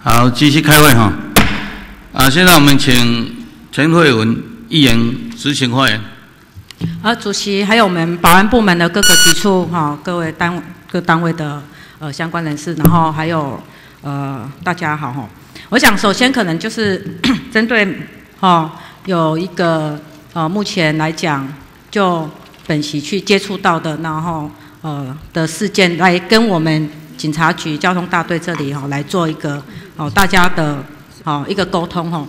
好，继续开会哈。现在我们请陈慧文议员执行发言。 主席，还有我们保安部门的各个局处各单位的相关人士，然后还有大家好哈。我想首先可能就是针对有一个目前来讲就本席去接触到的，然后的事件来跟我们警察局交通大队这里来做一个大家的一个沟通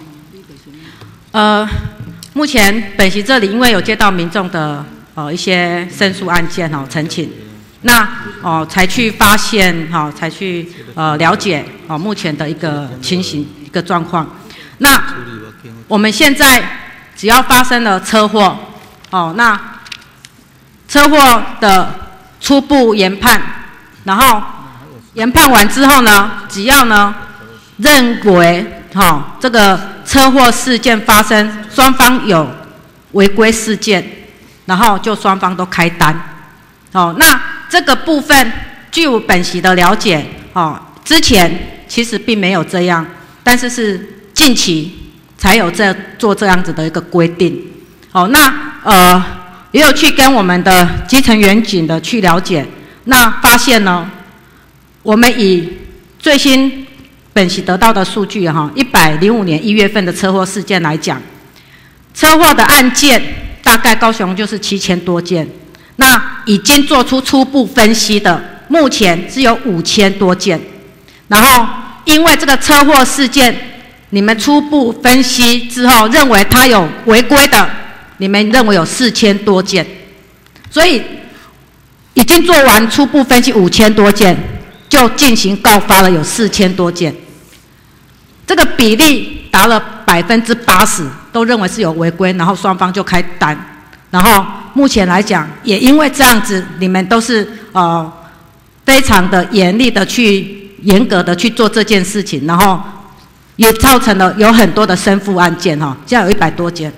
目前本席这里因为有接到民众的一些申诉案件陈情，那才去发现才去了解目前的一个情形一个状况。那我们现在只要发生了车祸那车祸的初步研判，然后研判完之后呢，只要呢认为这个车祸事件发生，双方有违规事件，然后就双方都开单。那这个部分据我本席的了解之前其实并没有这样，但是是近期才有做这样子的一个规定。那也有去跟我们的基层员警的去了解，那发现呢，我们以最新本席得到的数据105年1月份的车祸事件来讲，车祸的案件大概高雄就是7000多件，那已经做出初步分析的，目前是有5000多件，然后因为这个车祸事件，你们初步分析之后认为它有违规的，你们认为有4000多件，所以已经做完初步分析5000多件，就进行告发了有4000多件，这个比例达了80%，都认为是有违规，然后双方就开单。然后目前来讲，也因为这样子，你们都是非常的严厉的严格的去做这件事情，然后也造成了有很多的申诉案件现在有100多件。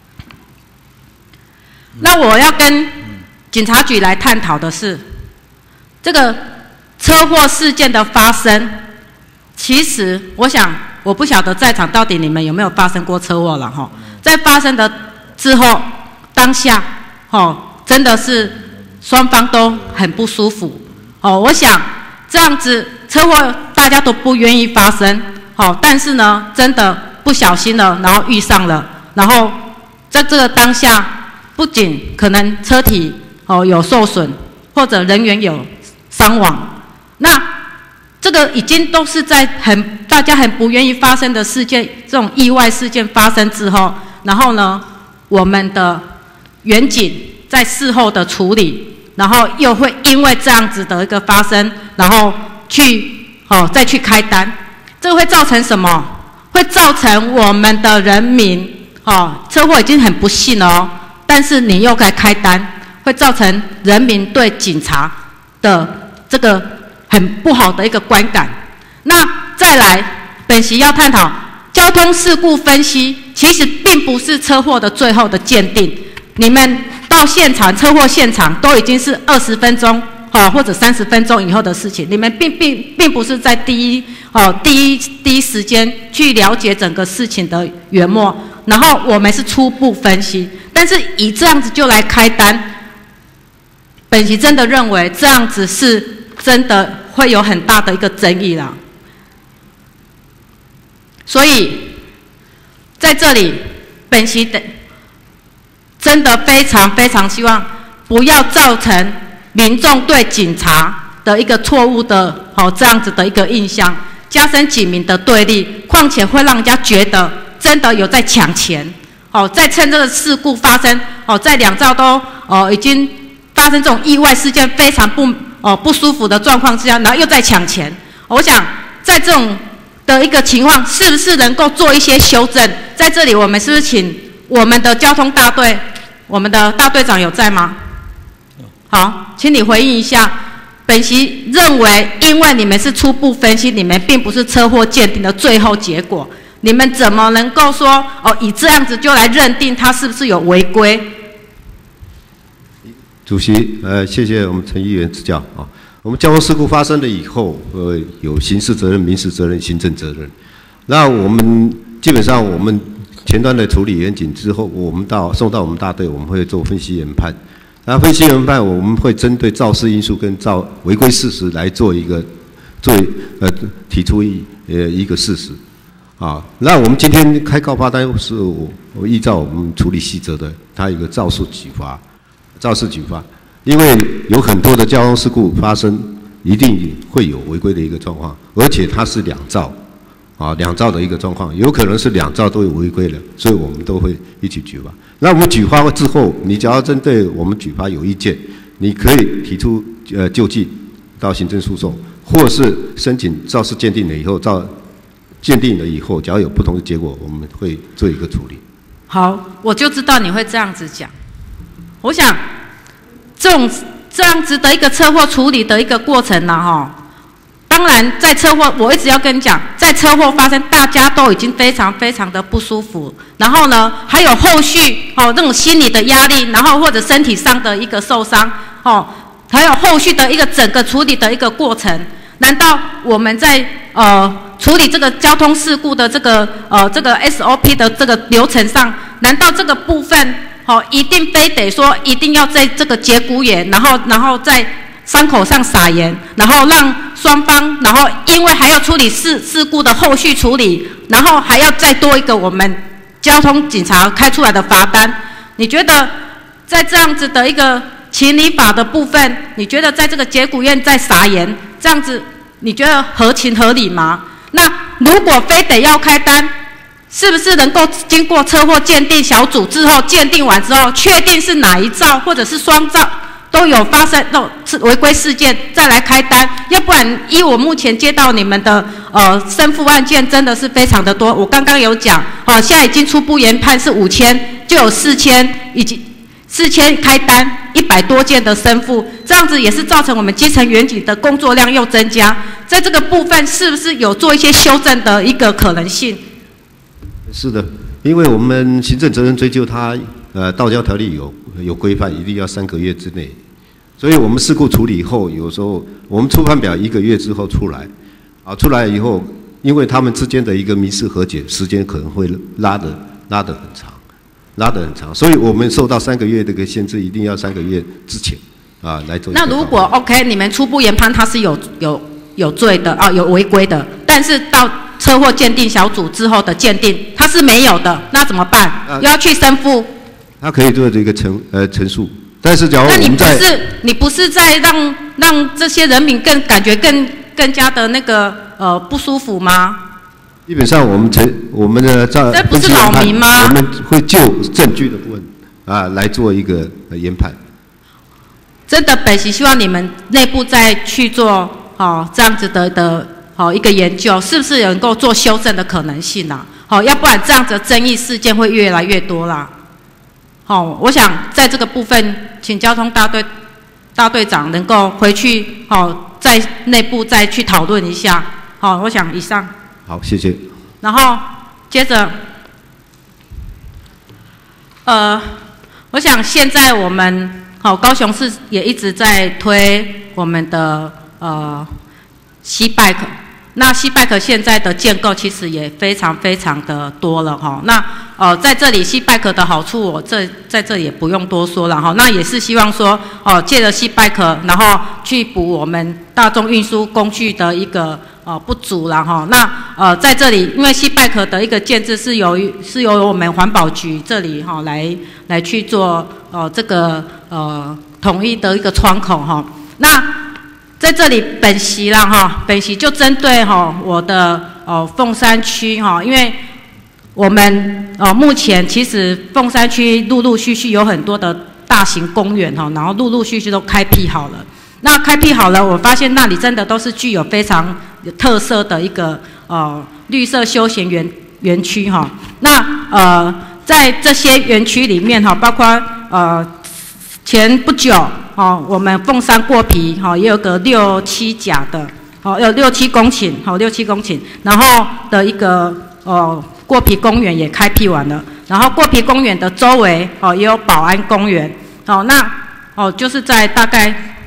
那我要跟警察局来探讨的是，这个车祸事件的发生，其实我不晓得在场到底你们有没有发生过车祸了在发生的之后，当下真的是双方都很不舒服我想这样子车祸大家都不愿意发生但是呢，真的不小心了，然后遇上了，然后在这个当下，不仅可能车体有受损，或者人员有伤亡，那这个已经都是在大家很不愿意发生的事件，这种意外事件发生之后，然后呢，我们的员警在事后的处理，然后又会因为这样子的一个发生，然后再去开单，这个会造成什么？会造成我们的人民车祸已经很不幸了但是你又该开单，会造成人民对警察的这个很不好的一个观感。那再来，本席要探讨交通事故分析，其实并不是车祸的最后的鉴定。你们到现场车祸现场都已经是20分钟或者30分钟以后的事情，你们并不是在第一时间去了解整个事情的原末，然后我们是初步分析，但是以这样子就来开单，本席真的认为这样子是真的会有很大的一个争议啦。所以在这里，本席真的非常非常希望不要造成民众对警察的一个错误的这样子的一个印象，加深警民的对立，况且会让人家觉得真的有在抢钱在趁这个事故发生在两兆都已经发生这种意外事件非常不舒服的状况之下，然后又在抢钱。我想在这种的一个情况，是不是能够做一些修正？在这里，我们是不是请我们的交通大队，我们的大队长有在吗？好，请你回应一下。本席认为，因为你们是初步分析，你们并不是车祸鉴定的最后结果，你们怎么能够说以这样子就来认定他是不是有违规？ 主席，谢谢我们陈议员指教我们交通事故发生了以后，有刑事责任、民事责任、行政责任。那我们基本上我们前端的处理严谨之后，我们送到我们大队，我们会做分析研判。那分析研判，我们会针对肇事因素跟违规事实来做提出一个事实。啊，那我们今天开告发单是我依照我们处理细则的，它有一个肇事举发，因为有很多的交通事故发生，一定会有违规的一个状况，而且它是两肇的一个状况，有可能是两肇都有违规的，所以我们都会一起举发。那我们举发之后，你只要针对我们举发有意见，你可以提出救济到行政诉讼，或是申请肇事鉴定了以后鉴定了以后，只要有不同的结果，我们会做一个处理。 好，我就知道你会这样子讲。我想，这样子的一个车祸处理的一个过程呢，当然在车祸，我一直要跟你讲，在车祸发生，大家都已经非常非常的不舒服，然后呢，还有后续这种心理的压力，然后或者身体上的一个受伤，还有后续的一个整个处理的一个过程。难道我们在处理这个交通事故的这个 SOP 的这个流程上，难道这个部分一定非得说一定要在这个节骨眼，然后在伤口上撒盐，然后让双方，然后因为还要处理事故的后续处理，然后还要再多一个我们交通警察开出来的罚单？你觉得在这样子的一个情理法的部分，你觉得在这个节骨眼再撒盐，这样子你觉得合情合理吗？那如果非得要开单，是不是能够经过车祸鉴定小组之后鉴定完之后，确定是哪一肇或者是双肇都有发生违规事件，再来开单？要不然依我目前接到你们的申复案件真的是非常的多。我刚刚有讲现在已经初步研判是5000，就有4000，以及4000开单，100多件的申复，这样子也是造成我们基层员警的工作量又增加。在这个部分是不是有做一些修正的一个可能性？ 是的，因为我们行政责任追究它道交条例有规范，一定要3个月之内，所以我们事故处理以后，有时候我们初判表1个月之后出来，出来以后，因为他们之间的一个民事和解时间可能会拉得很长，所以我们受到3个月的一个限制，一定要3个月之前来做。 那如果 OK， 你们初步研判它是有罪的有违规的，但是到车祸鉴定小组之后的鉴定它是没有的，那怎么办？又要去申复？他可以做这个陈述，但是假如我们你不是在让这些人民感觉更加的那个不舒服吗？ 基本上我们的这不是扰民吗？ 我们会就证据的部分来做一个研判。 真的，本席希望你们内部再去做这样子的一个研究，是不是能够做修正的可能性啊？要不然这样子的争议事件会越来越多啦。我想在这个部分，请交通大队长能够回去在内部再去讨论一下。我想以上。 好，谢谢。 然后接着，我想现在我们高雄市也一直在推我们的C-Bike， 那 C-Bike 现在的建构其实也非常非常的多了那在这里 C-Bike 的好处我在这里也不用多说了那也是希望说借着 C-Bike 然后去补我们大众运输工具的一个不足了那在这里因为 C-Bike 的一个建制是由我们环保局这里来去做这个统一的一个窗口那在这里本席啦本席就针对我的凤山区因为我们目前其实凤山区陆陆续续有很多的大型公园然后陆陆续续都开辟好了。那开辟好了，我发现那里真的都是具有非常有特色的一个绿色休闲园区那在这些园区里面包括前不久我们凤山过皮也有个6-7甲的有6-7公顷然后的一个过皮公园也开辟完了，然后过皮公园的周围也有保安公园那就是在大概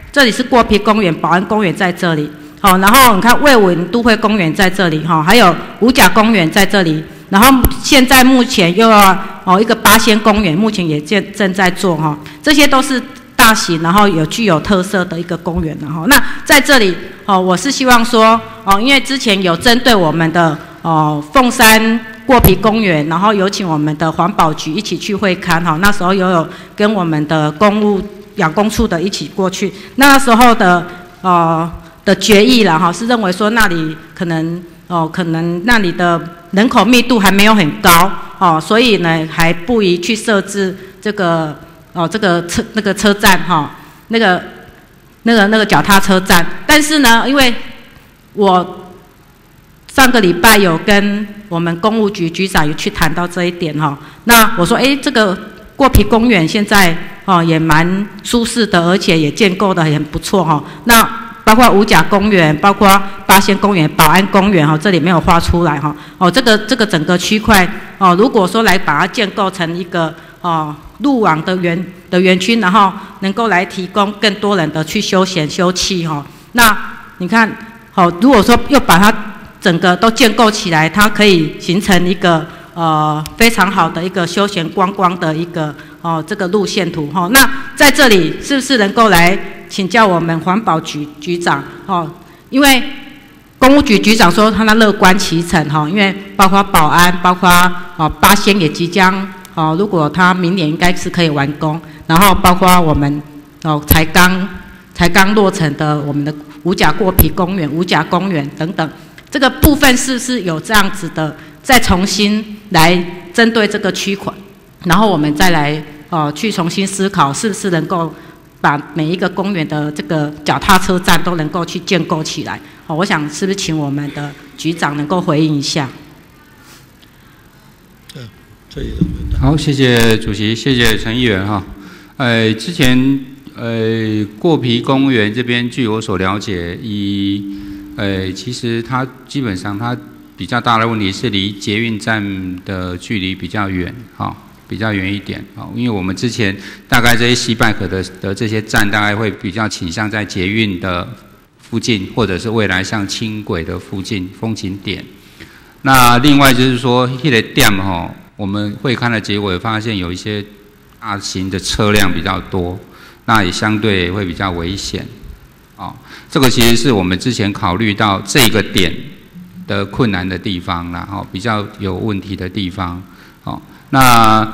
这里是过皮公园、保安公园在这里，好，然后你看卫武都会公园在这里，哈，还有五甲公园在这里，然后现在目前又要一个八仙公园，目前也正在做哈，这些都是大型，然后具有特色的一个公园，然后那在这里我是希望说因为之前有针对我们的凤山过皮公园，然后有请我们的环保局一起去会勘哈，那时候有跟我们的公务养工处的一起过去，那时候的决议啦哈，是认为说那里可能那里的人口密度还没有很高所以呢还不宜去设置这个那个车站哈，那个脚踏车站。但是呢，因为我上个礼拜有跟我们公务局局长有去谈到这一点哈，那我说这个过皮公园现在也蛮舒适的，而且也建构的很不错哈。那包括五甲公园，包括八仙公园、保安公园这里没有画出来哈。这个整个区块如果说来把它建构成一个路网的园区，然后能够来提供更多人的去休闲休憩那你看如果说又把它整个都建构起来，它可以形成一个非常好的一个休闲观光的一个这个路线图那在这里是不是能够来请教我们环保局局长因为公务局局长说他乐观其成因为包括保安，包括八仙也即将如果他明年应该是可以完工，然后包括我们才刚落成的我们的五甲过皮公园、五甲公园等等，这个部分是不是有这样子的再重新来针对这个区块，然后我们再来去重新思考是不是能够把每一个公园的这个脚踏车站都能够去建构起来我想是不是请我们的局长能够回应一下。 好，谢谢主席，谢谢陈议员哈。之前过皮公园这边据我所了解，其实它基本上它比较大的问题是离捷运站的距离比较远比较远一点因为我们之前大概这些西拜可的这些站大概会比较倾向在捷运的附近，或者是未来像轻轨的附近风景点。那另外就是说那个点我们会看的结果也发现有一些大型的车辆比较多，那也相对会比较危险这个其实是我们之前考虑到这个点的困难的地方啦比较有问题的地方那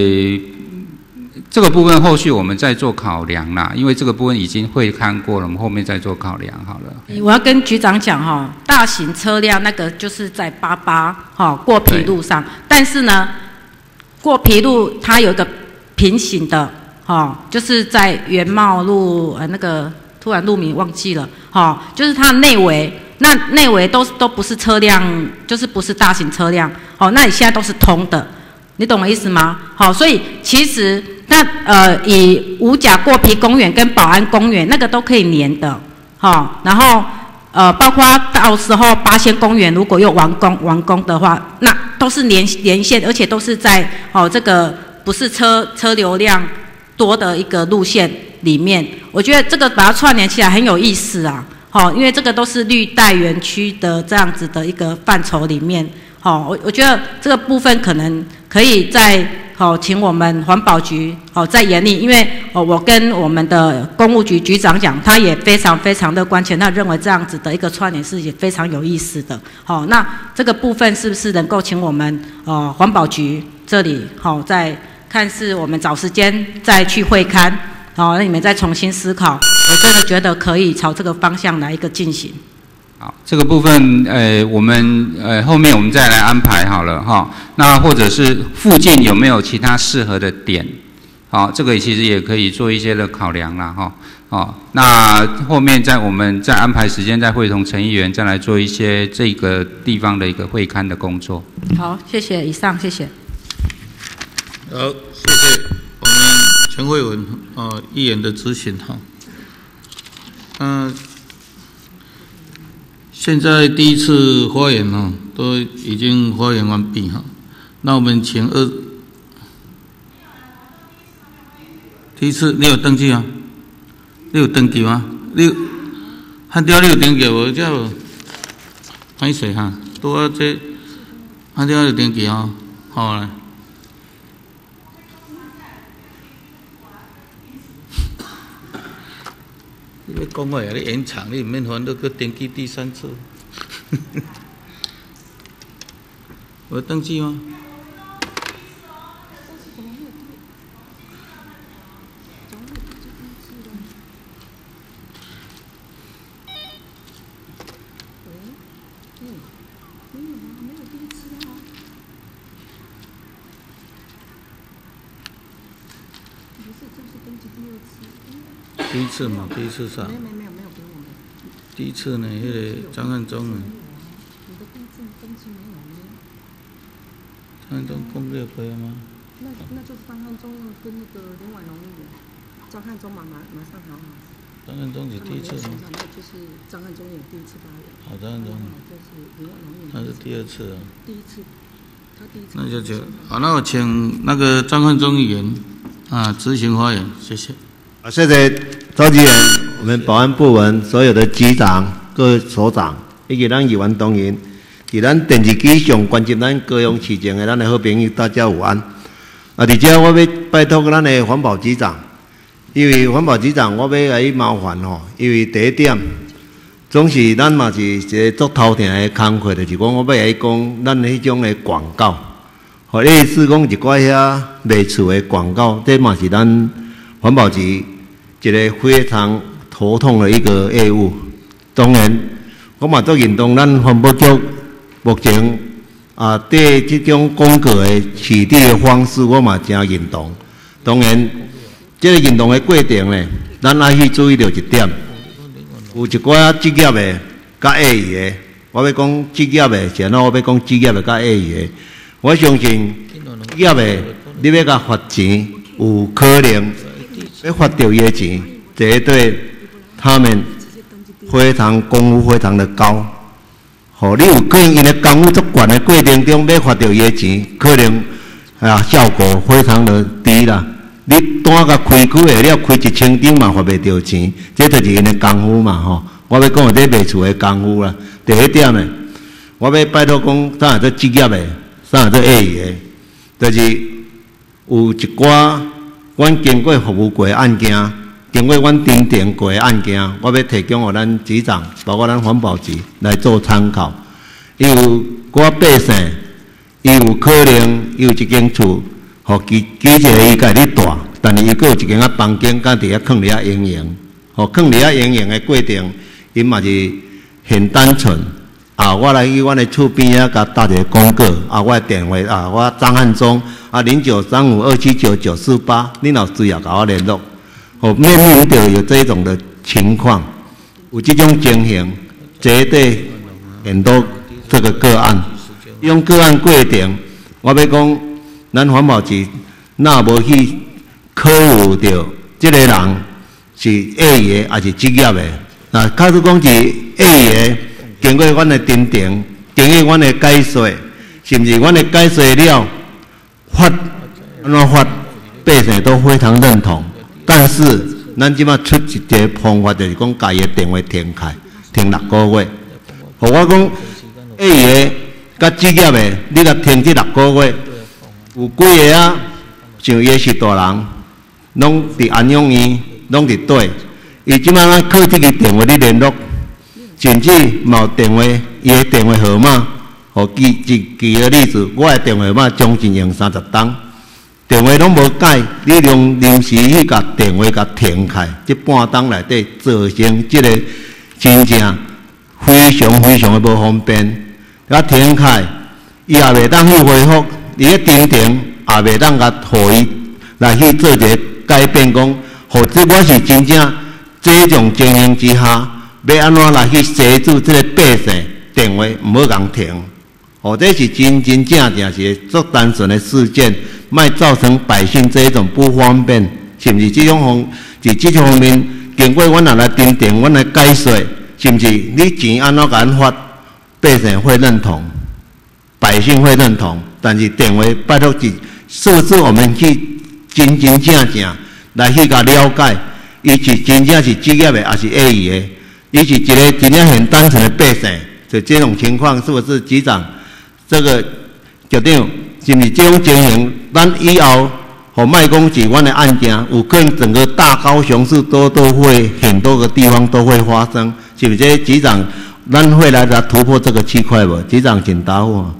这个部分后续我们再做考量啦，因为这个部分已经会看过了，我们后面再做考量好了。 我要跟局长讲大型车辆那个就是在88过皮路上，但是呢，过皮路它有一个平行的就是在元茂路那个突然路名忘记了就是它内围，那内围都不是车辆，就是不是大型车辆那你现在都是通的。你懂我意思吗？所以其实那以五甲过皮公园跟保安公园那个都可以连的，然后包括到时候八仙公园如果又完工的话，那都是连线，而且都是在这个不是车流量多的一个路线里面，我觉得这个把它串联起来很有意思啊，因为这个都是绿带园区的这样子的一个范畴里面。我觉得这个部分可能可以再请我们环保局再严厉，因为我跟我们的公务局局长讲，他也非常非常乐观，且他认为这样子的一个串联是也非常有意思的。那这个部分是不是能够请我们环保局这里再看是我们找时间再去会勘，那你们再重新思考，我真的觉得可以朝这个方向来一个进行。 好，这个部分我们后面我们再来安排好了那或者是附近有没有其他适合的点？这个其实也可以做一些的考量啦那后面我们再安排时间，再会同陈议员再来做一些这个地方的一个会勘的工作。 好，谢谢，以上谢谢。 好，谢谢我们陈慧文议员的咨询现在第一次发言都已经发言完毕那我们请第一次你有登记你有登记吗？你汉雕你有登记无？这无歹势哈，拄啊这汉雕有登记哦，好嘞。你要讲话啊？你延长，你唔免烦恼去登记第3次。有登记吗？第一次嘛，第一次上。没有给我们。第一次呢，那个张汉忠呢。你的地震登记没有呢？张汉忠公布可以吗？那就是张汉忠跟那个林婉容议员，张汉忠马上好。张汉忠是第一次吗？那就是张汉忠也第一次发言。好，张汉忠。就是林婉容议员。他是第2次啊。第一次，他第一次。那就好，那我请那个张汉忠议员啊执行发言，谢谢。 谢谢召集人，我们保安部门所有的局长、各所长，以及咱议员同仁，伫咱电视机上关心咱高雄市情的咱的好朋友，大家有安。而且我要拜托咱的环保局长，因为环保局长我要来麻烦吼，因为第一点，总是咱嘛是一个做头条的工作，就是讲我要来讲咱迄种的广告，或类似讲一寡遐卖厝的广告，这嘛是咱环保局一个非常头痛的一个业务。当然，我嘛做认同咱环保局目前对这种广告的取缔的方式，我嘛真认同。当然，这个认同的过程呢，咱爱去注意到一点，有一寡职业的甲业余的，我要讲职业的，现在我要讲职业的甲业余的。我相信职业的，你要甲罚钱，有可能。要发到业钱，这对他们非常功夫非常的高。吼，你有可能因为功夫足悬的过程中要发到业钱，可能效果非常的低啦。你单甲开区的了开1000张嘛发袂到钱，这就是因的功夫嘛吼。我要讲这卖厝的功夫啦。第一点呢，我要拜托讲，啥做职业的，啥做业余的，就是有一寡。阮经过服务过的案件，经过阮侦定过的案件，我要提供予咱局长，包括咱环保局来做参考。伊有寡百姓，伊有可能伊有一间厝，互基一个伊家己住，但是伊阁有一间房间，甲伫遐囥伫遐营营，互囥伫遐营营的过程，因嘛是很单纯。我来去阮的厝边仔，甲搭一个广告。我的电话我张汉忠0935279948，你若需要甲我联络。面临到有这种的情况，有这种情形，绝对很多这个个案。用个案过程，我要讲，咱环保局若无去考虑到这个人是业余还是职业的。假如讲是业余的。经过阮的侦定，经过阮的解说，甚至阮的解说了，安怎发，百姓都非常认同。但是，咱即马出一个方法，就是讲家己的电话停开，停6个月。互我讲，业余的甲职业的，你甲停这6个月，有几个像伊是大人，拢伫安养院，拢伫对。伊即马咱靠这个电话咧联络。甚至有电话，伊的电话号码，举个例子，我的电话号码将近用30档，电话拢无改，你用临时去甲电话甲停开，这半档内底造成这个真正非常非常的无方便。甲停开，伊也袂当去回复，伊咧停也袂当甲互伊来去做一个改变，讲，或者我是真正这种情形之下。要安怎来去协助这个百姓电话唔好共停，这是真正是足单纯的事件，莫造成百姓这一种不方便，甚至这种在这方面，经过阮也来侦定，阮来解说，甚至你钱安怎甲咱发，百姓会认同，百姓会认同，但是电话拜托是设置我们去真正来去甲了解， 伊是真正是职业的，还是业余的？伊是一个真正很单纯的百姓，就这种情况，是不是局长？这个局长是不是这种情形？咱以后和卖公举湾的案件，有可能整个大高雄市都会很多个地方都会发生，是不是？这局长，咱会来突破这个区块不？局长，请答复。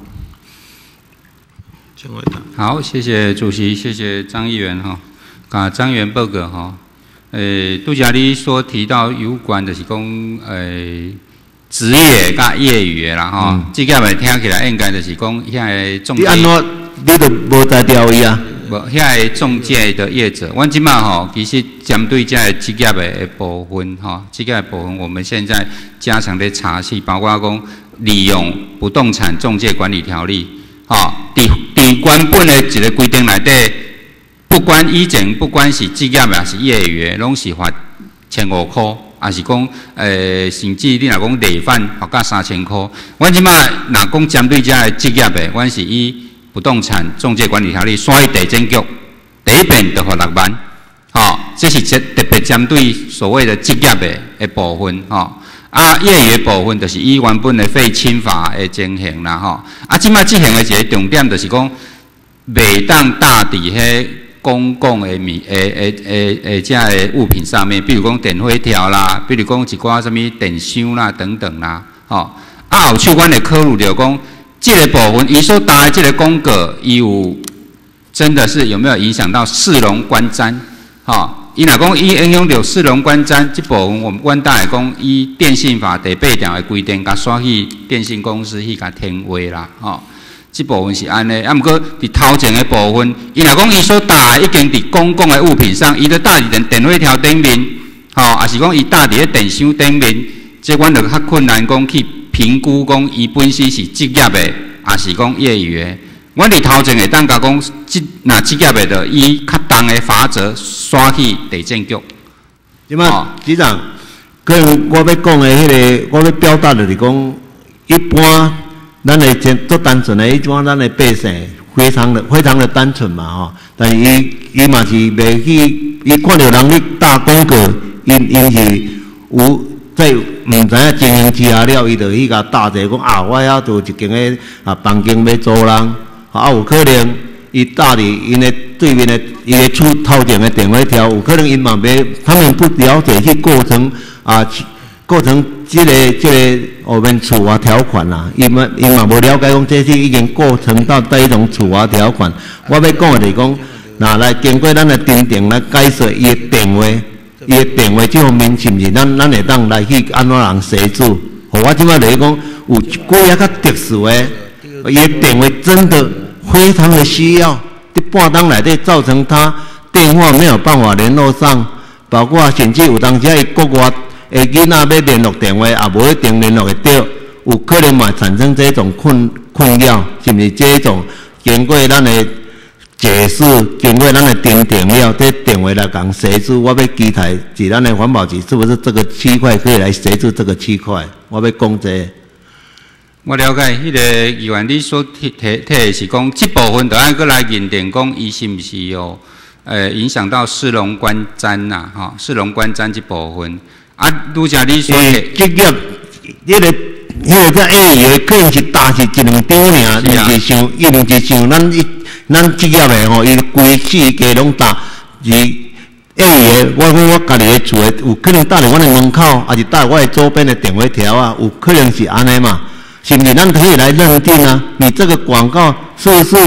好，谢谢主席，谢谢张议员哈。张议员报告哈。拄则你所提到有关就是讲，职业甲业余的啦吼，职业的听起来应该就是讲遐个中介。 你安怎你都无在调伊啊？ 无，遐个中介的业者，阮即马吼，其实针对这个职业的部分吼，职业的部分，我们现在加强的查细，包括讲利用不动产中介管理条例，吼，伫原本的一个规定内底。不管以前不管是职业还是业余的，拢是罚1500块，还是讲甚至你若讲累犯罚到3000块。阮即马若讲针对这个职业的，阮是以不动产中介管理条例选去地检局第一遍就罚6万，吼，这是特别针对所谓的职业的部分，吼。业余的部分就是以原本的非侵罚的情形啦，吼。即马执行的一个重点就是讲，袂当搭伫迄公共的这个物品上面，比如讲电火条啦，比如讲一寡什么电箱啦等等啦，吼。后手阮会考虑着讲，这个部分伊所搭的这个公告，伊有真的是有没有影响到市容观瞻？吼，伊若讲伊影响到市容观瞻这部分，阮当然讲以电信法第8条的规定，甲刷去电信公司去甲填话啦，吼。这部分是安尼，毋过伫头前的部分，伊若讲伊所搭已经伫公共的物品上，伊就搭伫电火条顶面，吼，还是讲伊搭伫咧电箱顶面，这阮就较困难讲去评估讲伊本身是职业的，还是讲业余的。阮伫头前会当甲讲，若职业的，就以较重的罚则刷去地检局。 即摆局长，可能我要讲的迄个，我要表达的是讲，一般。咱的真做单纯的，一般咱的百姓非常的单纯嘛吼，但是伊嘛是袂去，伊看到人咧打广告，因是有在毋知影情形之下了，伊就去甲打者讲我要做一间房间要租人，有可能伊打伫因的对面的伊的厝头前的电话条，有可能因嘛袂，他们不了解去构成这个我们处罚条款啦，因嘛无了解讲这是已经构成到第一种处罚条款。我要讲的是讲，拿来经过咱的订定来解说伊的电话这方面是毋是咱会当来去安怎人协助？我即摆就是讲有几啊较特殊的，伊的电话真的非常的需要，伫半当内底造成他电话没有办法联络上，包括甚至有当时伊国外。囡仔要联络电话，也无一定联络会到，有可能嘛产生这种困扰，是毋是？这种经过咱的解释，经过咱的订定了，这电话来讲协助，我要期待是咱的环保局是不是这个区块可以来协助这个区块？我要讲这个。 我了解，迄个议员你所提的是讲，这部分就按过来认定讲，伊是毋是有影响到市容观瞻呐？哈，市容观瞻这部分。拄则你说职业，迄个在业余的可能是搭是1、2张尔，伊毋是像咱职业的吼，伊规世界拢搭是业余的。我家己的厝的，有可能搭伫阮的门口，还是搭我的周边的电话条啊，有可能是安尼嘛？是毋是？咱可以来认定啊？你这个广告是不是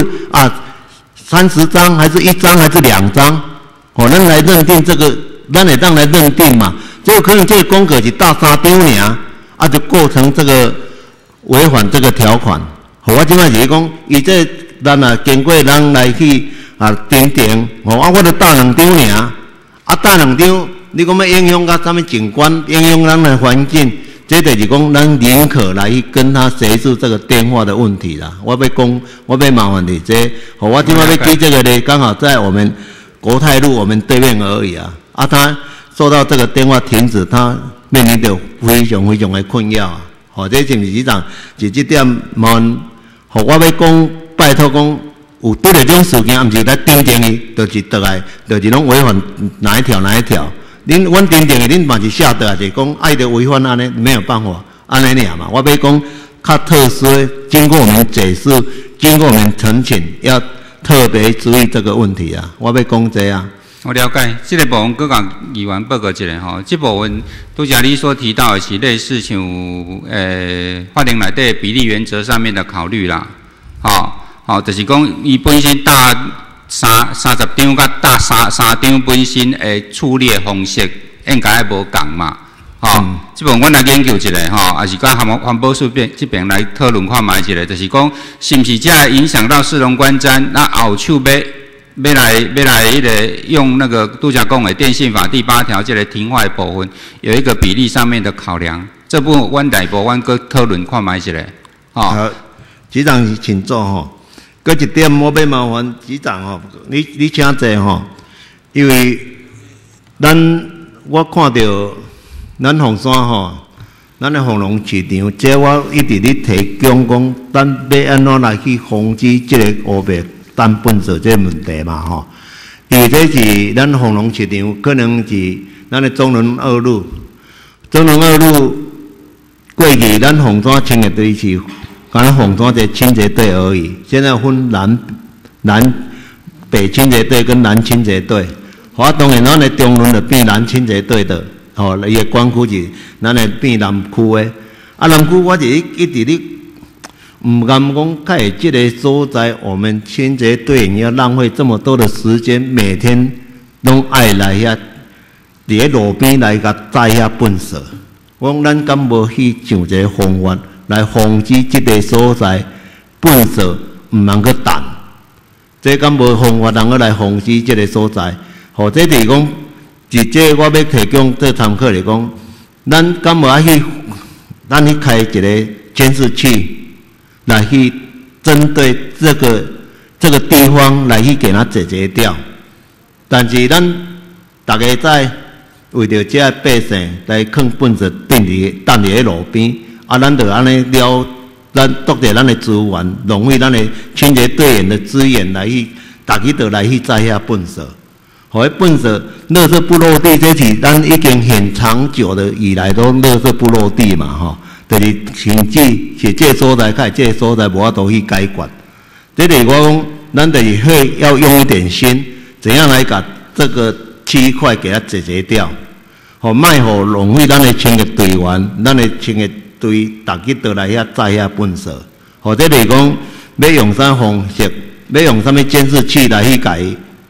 30张，还是1张，还是2张？咱来认定这个，咱会当来认定嘛？结果可能这个公告是搭3张尔，就构成这个违反这个条款。我即摆就是讲，伊这咱经过咱来去订定，我就搭2张尔，搭2张，你讲要影响到啥物景观，影响咱的环境，这就是讲咱宁可来跟他协助这个电话的问题啦。我要麻烦你这，我即摆要举这个呢，刚好在我们国泰路我们对面而已他。受到这个电话停止，他面临着非常的困扰这是不是局长？是这点问，我要讲拜托讲，有对着这种事件，毋是来订定伊，就是倒来，就是拢违反哪一条？ 阮真正的恁嘛是下得，就是讲爱的违反安尼没有办法安尼尔嘛。我要讲较特殊的，经过我们解释，经过我们澄清，要特别注意这个问题啊。我要讲这样。 我了解，这个部分各甲议员报告一下吼。这部分拄则你所提到的是类似像法庭内底比例原则上面的考虑啦，就是讲伊本身打30张甲打三张本身的处理方式应该无共嘛，这部分阮来研究一下也是甲环保署这边来讨论看卖一下，就是讲是毋是这会影响到士农观瞻，那后手要来迄个用那个拄则讲的电信法第8条这个停坏部分有一个比例上面的考量，这部分阮内部阮搁讨论看卖一下。 好，局长请坐吼。搁一点我要麻烦局长吼，你请坐吼，因为我看到咱凤山吼，咱的凤龙市场，这我一直咧提供讲，咱要安怎来去防止这个污蔑蛋粪扫这个问题嘛吼。因为这是咱凤龙市场，可能是咱的中仑2路，过去咱凤山清洁队是。刚才凤山的清洁队而已，现在分北清洁队跟南清洁队。当然，咱的中仑就变南清洁队的，伊的管区是咱的变南区的。南区我就一直咧唔敢讲，在这个所在，我们清洁队员要浪费这么多的时间，每天拢爱来遐，伫路边来甲载遐粪扫。我讲咱敢无去想一个方法？来防止这个所在粪扫唔能够弹，这敢无方法能够来防止这个所在？这就是讲，直接我要提供这参考来讲，咱敢无去，咱去开一个监视器，来去针对这个地方来去给它解决掉。但是咱大家在为着这百姓来放粪扫等伫路边。咱就安尼了，咱督着咱的资源，浪费咱的清洁队员的资源来去，大家就来去载遐粪扫。迄粪扫，垃圾不落地，这是咱已经很长久的以来都垃圾不落地嘛，就是甚至是这个所在，甲这个所在无法度去解决。这里我讲，咱就是要用一点心，怎样来把这个区块给它解决掉，卖互浪费咱的清洁队员，咱的清洁。对，大家都来遐载遐粪扫，或者是讲要用啥方式，要用什么监视器来去改，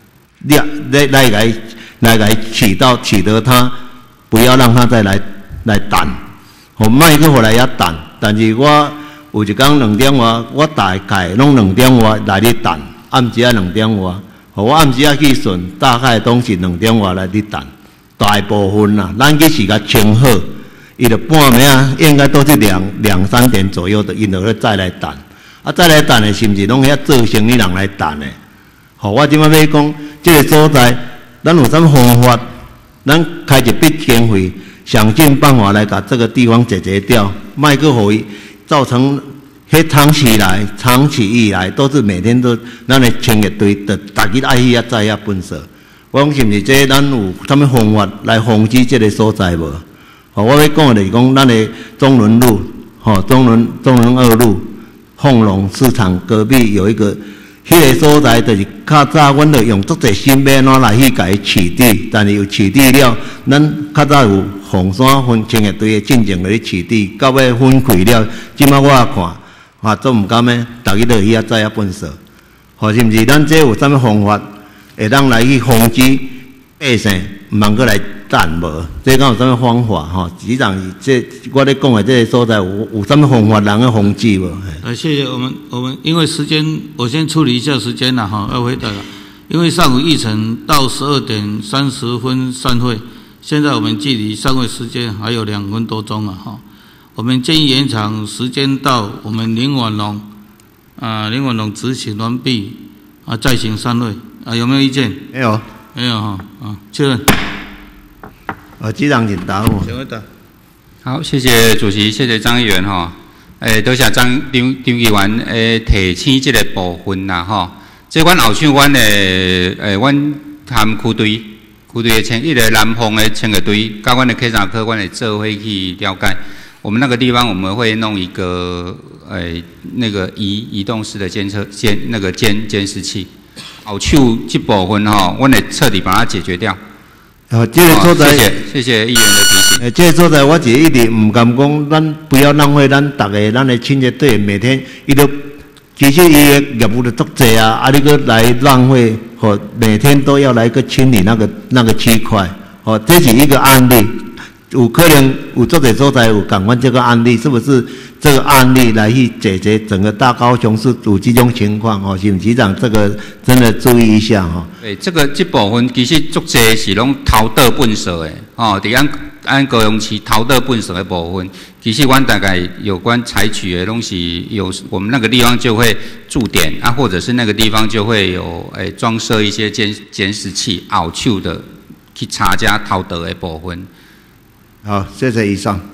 来取得它，不要让它再来弹，卖去互来遐弹。但是我有一天2点外，我大概拢2点外来咧弹，暗时2点外，我暗时去顺，大概拢是2点外来咧弹，大部分啦，咱去是甲清好。伊就半暝啊，应该都是2、3点左右的，因就会再来弹。再来弹的是毋是拢遐做生意人来弹的？我即摆要讲，这个所在，咱有啥方法？咱开一笔经费，想尽办法来把这个地方解决掉，卖个互伊造成长期以来都是每天都咱的清洁队的，大家爱去遐载遐粪扫。我讲是毋是这咱有啥物方法来防止这个所在无？我要讲的就是讲，咱的中仑路，中仑2路，凤龙市场隔壁有一个，迄个所在就是较早，阮就用足侪心要安怎来去甲伊取缔，但是有取缔了，咱较早有凤山分清洁队的进前来取缔，到尾分开了，即摆我也看，做毋甘的，逐个都去遐载遐粪扫，是毋是？咱这有啥物方法会当来去防止百姓毋通过来？弹无，这敢有啥物方法？局长，这我咧讲的这个所在有啥物方法能够防止无？ 谢谢我们，因为时间，我先处理一下时间了要回答了。因为上午议程到12点30分散会，现在我们距离散会时间还有2分多钟了我们建议延长时间到我们林婉龙执行完毕再行散会有没有意见？ 没有， 没有确认。 局长请答我。 请回答。 好，谢谢主席，谢谢张议员多谢张议员提醒这个部分啦这阮后续阮的阮含区队部队迁一个南方的迁个队，甲阮的科长科阮会做伙去了解。我们那个地方我们会弄一个那个移动式的监视器，后手这部分吼，阮会彻底把它解决掉。 这个所在， 谢谢议员的提醒。 这个所在我是一直唔敢讲，咱不要浪费咱大家咱的清洁队每天伊都。其实伊个业务的足济啊，你个来浪费，每天都要来个清理那个区块，这是一个案例，有可能有足济所在有共款这个案例，是不是这个案例来去解决整个大高雄市有这种情况？请局长这个真的注意一下哈。 对，这部分其实足济是拢偷盗粪扫的，伫按高雄市偷盗粪扫的部分，其实阮大概有关采取的东西，有我们那个地方就会驻点啊，或者是那个地方就会有装设一些监视器，后手的去查加偷盗的部分。 好，谢谢以上。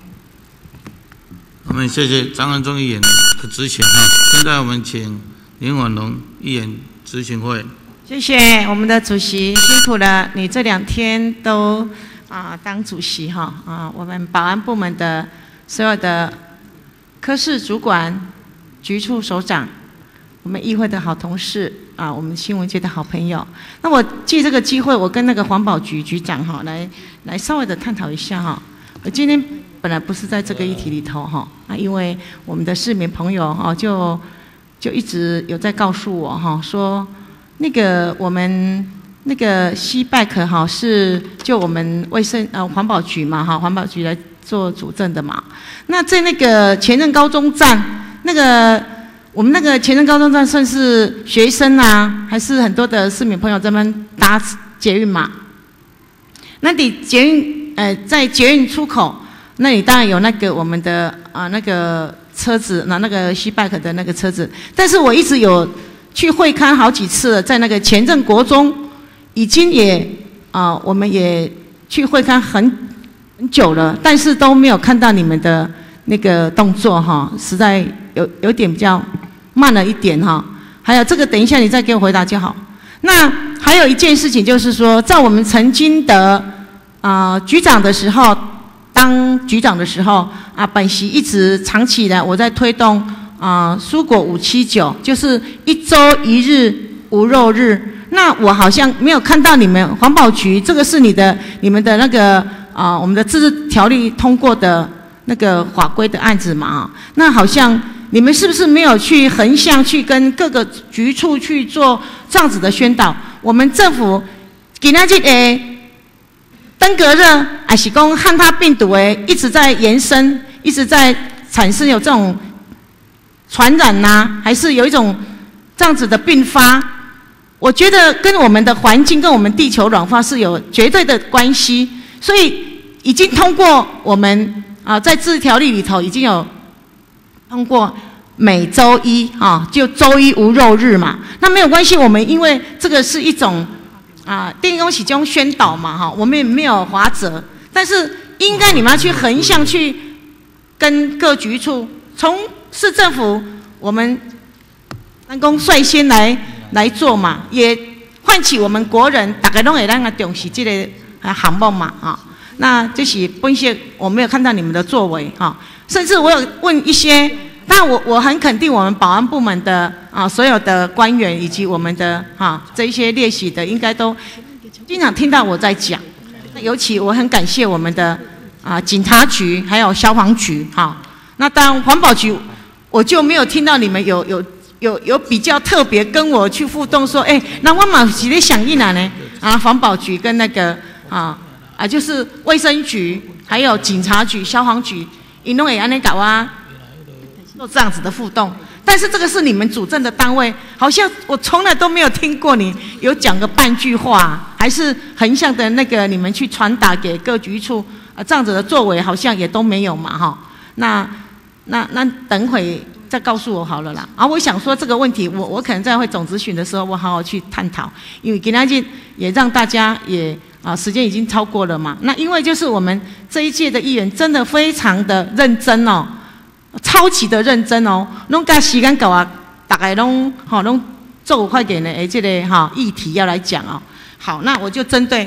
我们谢谢张安忠议员的咨询哈。现在我们请林婉龙议员咨询会。 谢谢我们的主席，辛苦了，你这2天都当主席哈我们保安部门的所有的科室主管、局处首长，我们议会的好同事我们新闻界的好朋友。那我借这个机会，我跟那个环保局局长来稍微的探讨一下哈。我今天本来不是在这个议题里头哈因为我们的市民朋友就一直有在告诉我说那个我们那个CBAK是就我们环保局嘛环保局来做主政的嘛。那在那个前镇高中站我们那个前镇高中站算是学生还是很多的市民朋友在那边搭捷运嘛？那你捷运在捷运出口，那里当然有那个我们的那个车子，那个CBAK的那个车子，但是我一直有去会勘好几次了，在那个前镇国中已经也我们也去会勘很久了，但是都没有看到你们的那个动作实在有点比较慢了一点还有这个等一下你再给我回答就好。那还有一件事情就是说，在我们曾经的局长的时候，当局长的时候本席一直长期以来我在推动蔬果579，就是1周1日无肉日。那我好像没有看到你们环保局，这个是你们的那个我们的自治条例通过的那个法规的案子嘛那好像你们是不是没有去横向去跟各个局处去做这样子的宣导？我们政府今仔日登革热还是讲汉他病毒一直在延伸，一直在产生有这种传染还是有一种这样子的并发？我觉得跟我们的环境跟我们地球暖化是有绝对的关系，所以已经通过我们在自治条例里头已经有通过每周一就周一无肉日嘛。那没有关系，我们因为这个是一种电工其中宣导嘛我们也没有罚则，但是应该你们要去横向去跟各局处，从市政府我们南宫率先来做嘛，也唤起我们国人大家都会让他重视这个项目嘛那这是本身我没有看到你们的作为甚至我有问一些，当然我很肯定我们保安部门的所有的官员以及我们的这一些列席的应该都经常听到我在讲。尤其我很感谢我们的警察局还有消防局那当然环保局我就没有听到你们有比较特别跟我去互动说那我嘛是在响应呢环保局跟那个就是卫生局还有警察局消防局他们会这样搞做这样子的互动。但是这个是你们主政的单位，好像我从来都没有听过你有讲个半句话，还是横向的那个你们去传达给各局处这样子的作为好像也都没有嘛那等会再告诉我好了啦我想说这个问题我可能在会总咨询的时候我好好去探讨，因为今天也让大家也时间已经超过了嘛。那因为就是我们这一届的议员真的非常的认真超级的认真拢把时间搞大概拢做快点的这个议题要来讲好，那我就针对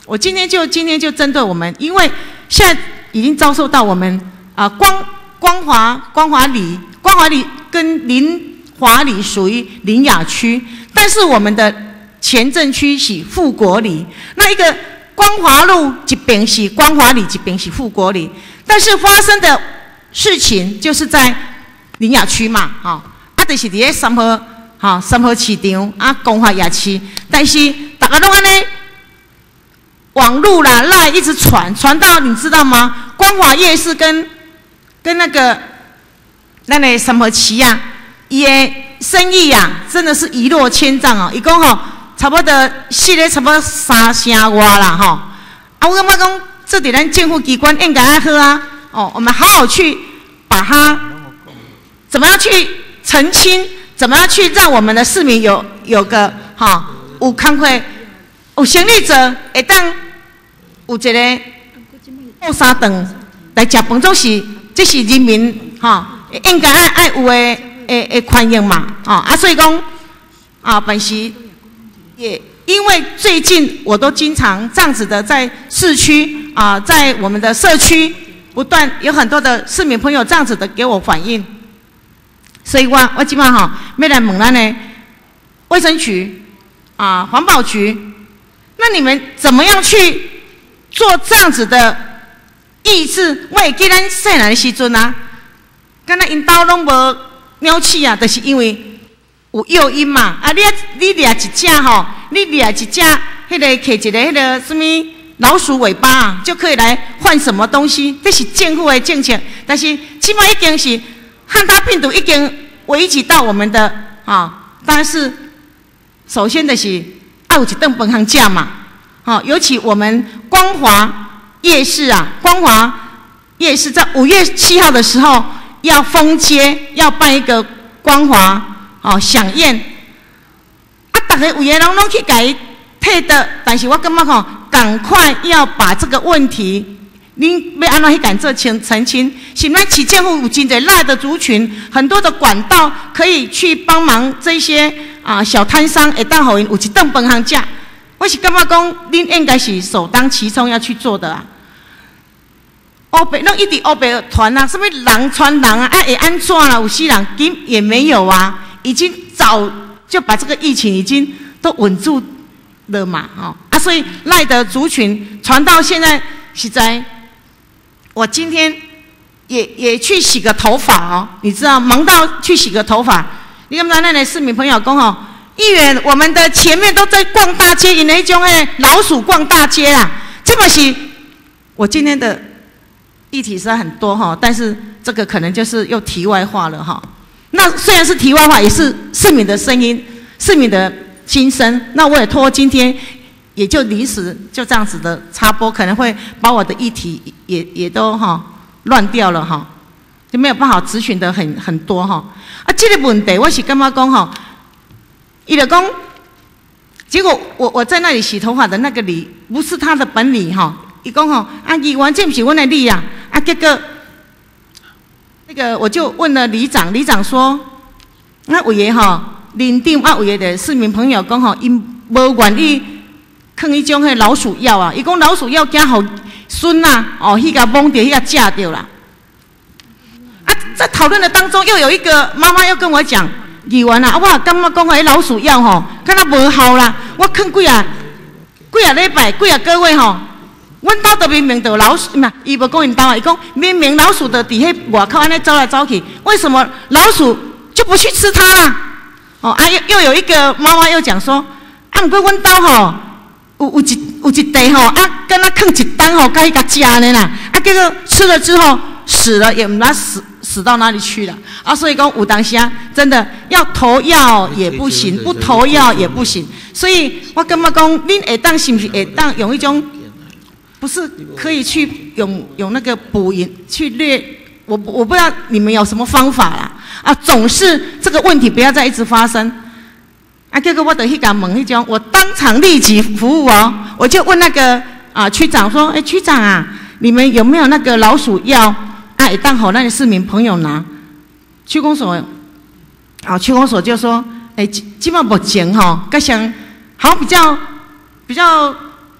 我今天就针对我们，因为现在已经遭受到我们光华里跟林华里属于林雅区，但是我们的前镇区是富国里，那一个光华路一边是光华里，一边是富国里，但是发生的事情就是在林雅区嘛，就是伫个三和市场光华夜市，但是大家都安尼。网路啦，赖一直传到你知道吗？光华夜市跟那个三和市啊，伊的生意啊，真的是一落千丈哦。伊讲差不多死咧差不多3成外啦我感觉讲这点咱政府机关应该好啊我们好好去把它怎么样去澄清，怎么样去让我们的市民有个有工课。有生意做，会当有一个过三顿来食饭，这是人民应该爱有的宽容嘛所以讲本时也因为最近我都经常这样子的在市区在我们的社区不断有很多的市民朋友这样子的给我反映，所以我基本上要来问咱的卫生局环保局。那你们怎么样去做这样子的抑制？我会记咱细汉的时阵敢若因兜拢无鸟鼠啊，就是因为有诱因嘛。你掠一只你掠一只迄个摕一个迄个什么老鼠尾巴就可以来换什么东西，这是政府的政策。但是起码已经是汉他病毒已经危及到我们的当然是首先的是。有一顿饭通吃嘛，尤其我们光华夜市光华夜市在5月7号的时候要封街，要办一个光华飨宴，大家有的人拢去给退的，但是我感觉赶快要把这个问题，您要安怎去敢做澄清？是咱市政府有真侪赖的族群，很多的管道可以去帮忙这些。小摊商会当互因有一顿饭通吃，我是感觉讲，恁应该是首当其冲要去做的乌白，拢一直乌白团什么人传人会安怎啦？有些人也没有已经早就把这个疫情已经都稳住了嘛，所以赖的族群传到现在，实在，我今天也去洗个头发你知道，忙到去洗个头发。你敢知咱的市民朋友讲议员，我们的前面都在逛大街，因那种老鼠逛大街啦。这么是，我今天的议题实在很多但是这个可能就是又题外话了那虽然是题外话，也是市民的声音，市民的心声。那我也托今天，也就临时就这样子的插播，可能会把我的议题也都乱掉了就没有办法咨询的很多这个问题我是感觉讲伊就讲，结果我在那里洗头发的那个里不是他的本里伊讲议员这不是我的里结果那个我就问了里长，里长说有的林长有的的市民朋友讲因无愿意放迄种老鼠药伊讲老鼠药惊互孙迄个摸着迄个食着啦。在讨论的当中，又有一个妈妈又跟我讲，议员我感觉讲老鼠药敢若无效啦，我放几啊礼拜、几啊个月阮兜都明明就有老鼠嘛，伊无讲因兜伊讲明明老鼠的伫迄外口安尼走来走去，为什么老鼠就不去吃它啦？又有一个妈妈又讲说，不过阮兜有一袋敢若放一担甲伊甲食呢啦，结果吃了之后死了，也唔知死到哪里去了所以讲有当时真的要投药也不行，不投药也不行。所以我感觉讲，恁会当是不是会当用一种，不是可以去用那个补饮去略？我不知道你们有什么方法啦总是这个问题不要再一直发生结果我就去甲问迄种，我当场立即服务我就问那个区长说，区长你们有没有那个老鼠药？会当互咱的市民朋友拿，区公所，区公所就说，基本目前好像比较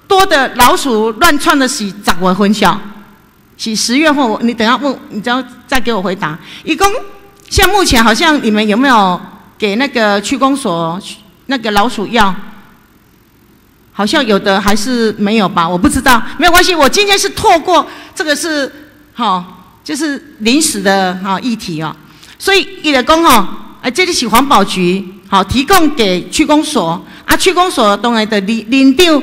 多的老鼠乱窜的是10月份晓，是10月份。你等一下问，你只要再给我回答。一共像目前好像你们有没有给那个区公所那个老鼠药？好像有的还是没有吧，我不知道，没有关系。我今天是透过这个是就是临时的议题哦，所以伊就讲这里是环保局提供给区公所啊，区公所当然的领长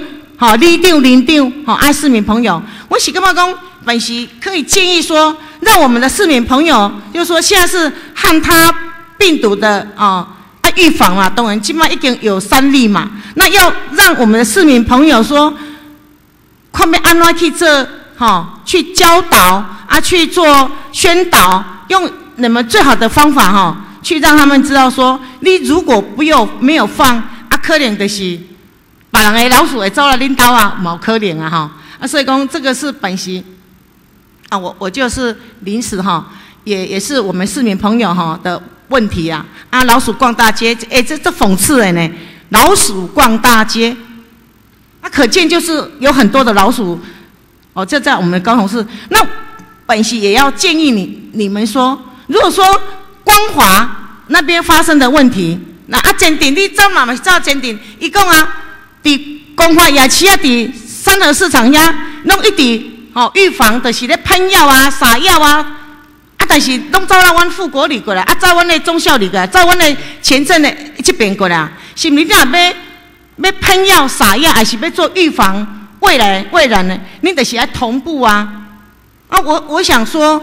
市民朋友，我是感觉讲本席可以建议说，让我们的市民朋友，就是说现在是汉他病毒的预防嘛，当然起码已经有3例嘛，那要让我们的市民朋友说，看要安怎去做去教导去做宣导，用你们最好的方法去让他们知道说，你如果没有放可能就是别人的老鼠会走来恁兜冇可能所以讲这个是本席我就是临时也是我们市民朋友的问题老鼠逛大街，这讽刺的呢，老鼠逛大街，可见就是有很多的老鼠就在我们的高雄市。那本席也要建议你们说，如果说光华那边发生的问题，那坚定你走嘛是照坚定，伊讲伫光华夜市伫三和市场遐，拢一直预防，就是咧喷药撒药但是拢走到阮富国里过来走阮的忠孝里过来，走阮的前镇的这边过来，是不是要喷药撒药，还是要做预防未然呢？你就是要同步我想说，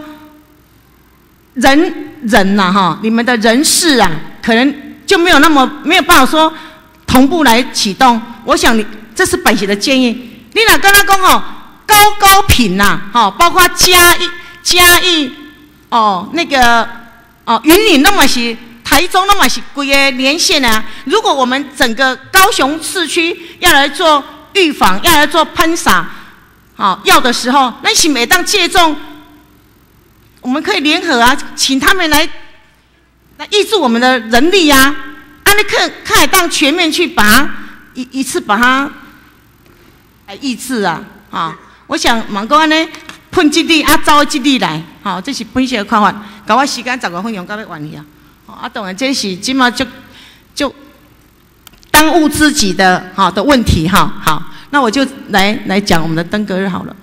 人你们的人事可能就没有办法说同步来启动。我想这是本席的建议。你若跟他讲高屏包括嘉义那个云林那么是，台中那么是规个连线如果我们整个高雄市区要来做预防，要来做喷洒药的时候，那是每当借重，我们可以联合请他们来挹注我们的人力你可以当全面去把它一次把它来抑制我想蛮讲安尼。喷一粒走一粒来，这是本席的看法。甲我时间10多分钟，到要完去当然这是今嘛就当务之急的的问题好，那我就来讲我们的登革热好了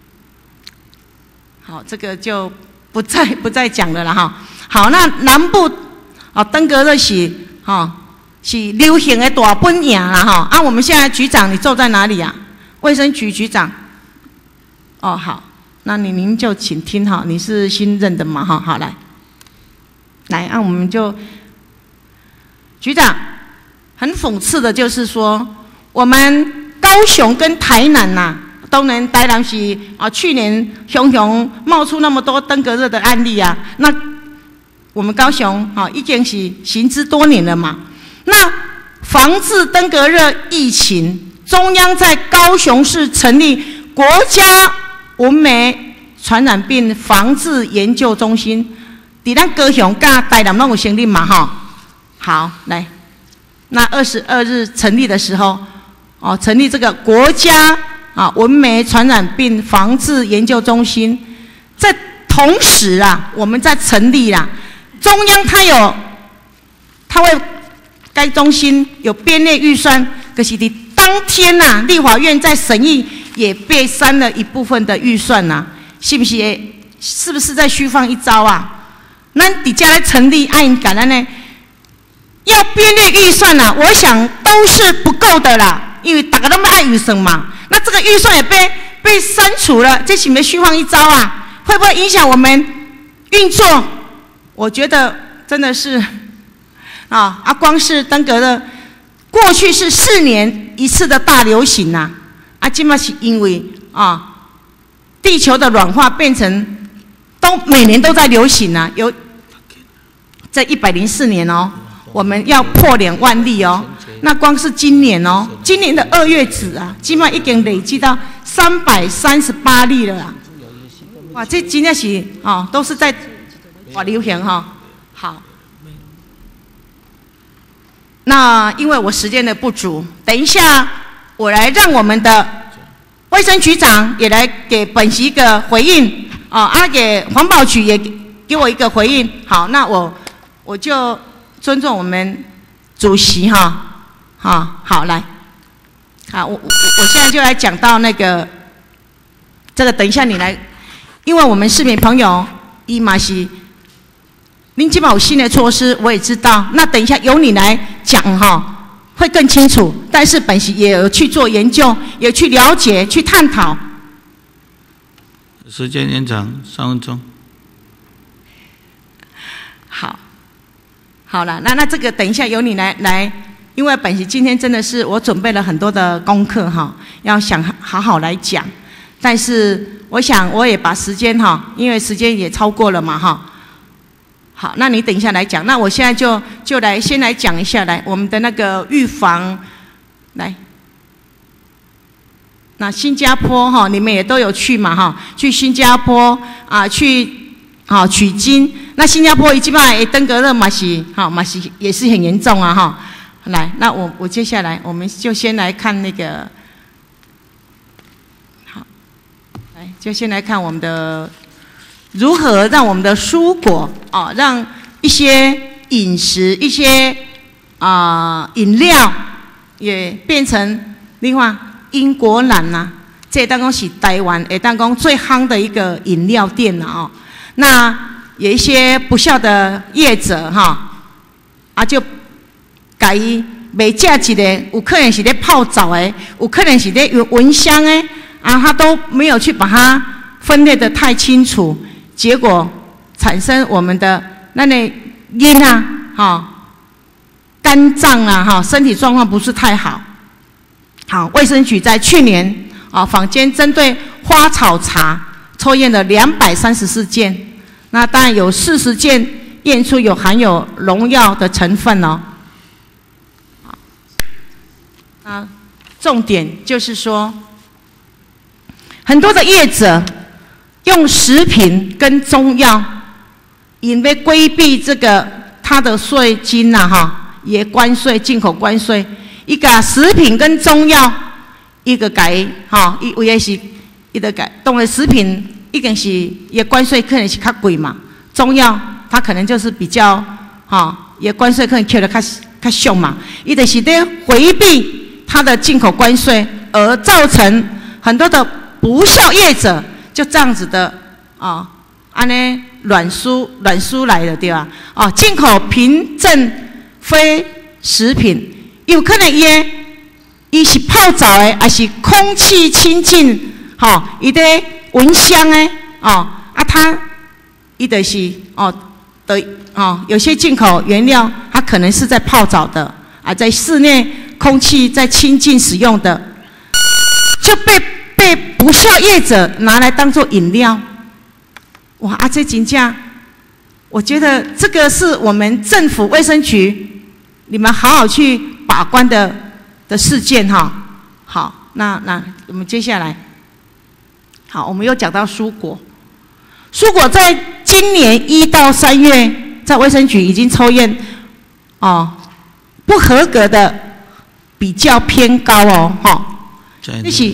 好，这个就不再讲了啦好，那南部登革热是流行的大本营啦我们现在局长你坐在哪里卫生局局长好。那您就请听你是新任的嘛好来，我们就局长很讽刺的就是说，我们高雄跟台南当然台南是去年熊冒出那么多登革热的案例那我们高雄已经是行之多年了嘛。那防治登革热疫情，中央在高雄市成立国家文媒传染病防治研究中心，在咱高雄跟台南拢有成立嘛好，来，那22日成立的时候，成立这个国家文媒传染病防治研究中心，在同时我们在成立中央它为该中心有编列预算，可是你当天立法院在审议也被删了一部分的预算是不是在虚放一招咱底下来成立爱因感染呢？要编列预算我想都是不够的啦，因为大家都要爱预算嘛。那这个预算也被删除了，这是不是虚放一招会不会影响我们运作？我觉得真的是光是登革热，过去是4年一次的大流行现在是因为地球的软化变成每年都在流行有在104年我们要破2万例那光是今年今年的2月止现在已经累积到338例了哇，这真的是都是在流行好，那因为我时间的不足，等一下我来让我们的卫生局长也来给本席一个回应给环保局也给我一个回应。好，那我就尊重我们主席好来，好，我现在就来讲到那个这个，等一下你来，因为我们市民朋友伊嘛是，您基本有新的措施，我也知道，那等一下由你来讲会更清楚。但是本席也有去做研究，也去了解，去探讨。 时间延长3分钟。 好了，那这个等一下由你来，因为本席今天真的是我准备了很多的功课要想好好来讲。但是我想我也把时间因为时间也超过了嘛好，那你等一下来讲。那我现在就来先来讲一下我们的那个预防来。那新加坡你们也都有去嘛去新加坡去取经。那新加坡基本上登革热嘛是也是很严重来，那我接下来我们就先来看那个来就先来看我们的如何让我们的蔬果让一些饮食一些饮料也变成另外英国蓝这当讲是台湾当讲最夯的一个饮料店那有一些不孝的业者就改每架一个，有可能是在泡澡的，有可能是在蚊香的他都没有去把它分类的太清楚，结果产生我们的那烟肝脏身体状况不是太好。好，卫生局在去年坊间针对花草茶抽验了234件。那当然有40件验出有含有农药的成分重点就是说，很多的业者用食品跟中药，因为规避这个它的税金也关税进口关税，一个食品跟中药一个改有的是一个改，当然食品。一定是也关税可能是较贵嘛，中药它可能就是比较也关税可能扣得较凶嘛，伊就是在回避它的进口关税，而造成很多的不孝业者就这样子的安尼乱输来的对吧？进口凭证非食品，有可能伊是泡澡的，还是空气清净伊在蚊香伊就是有些进口原料，它可能是在泡澡的在室内空气在清净使用的，就被不孝业者拿来当做饮料。哇这真正，我觉得这个是我们政府卫生局你们好好去把关的事件好，那我们接下来。好，我们又讲到蔬果。蔬果在今年1到3月，在卫生局已经抽验，不合格的比较偏高这是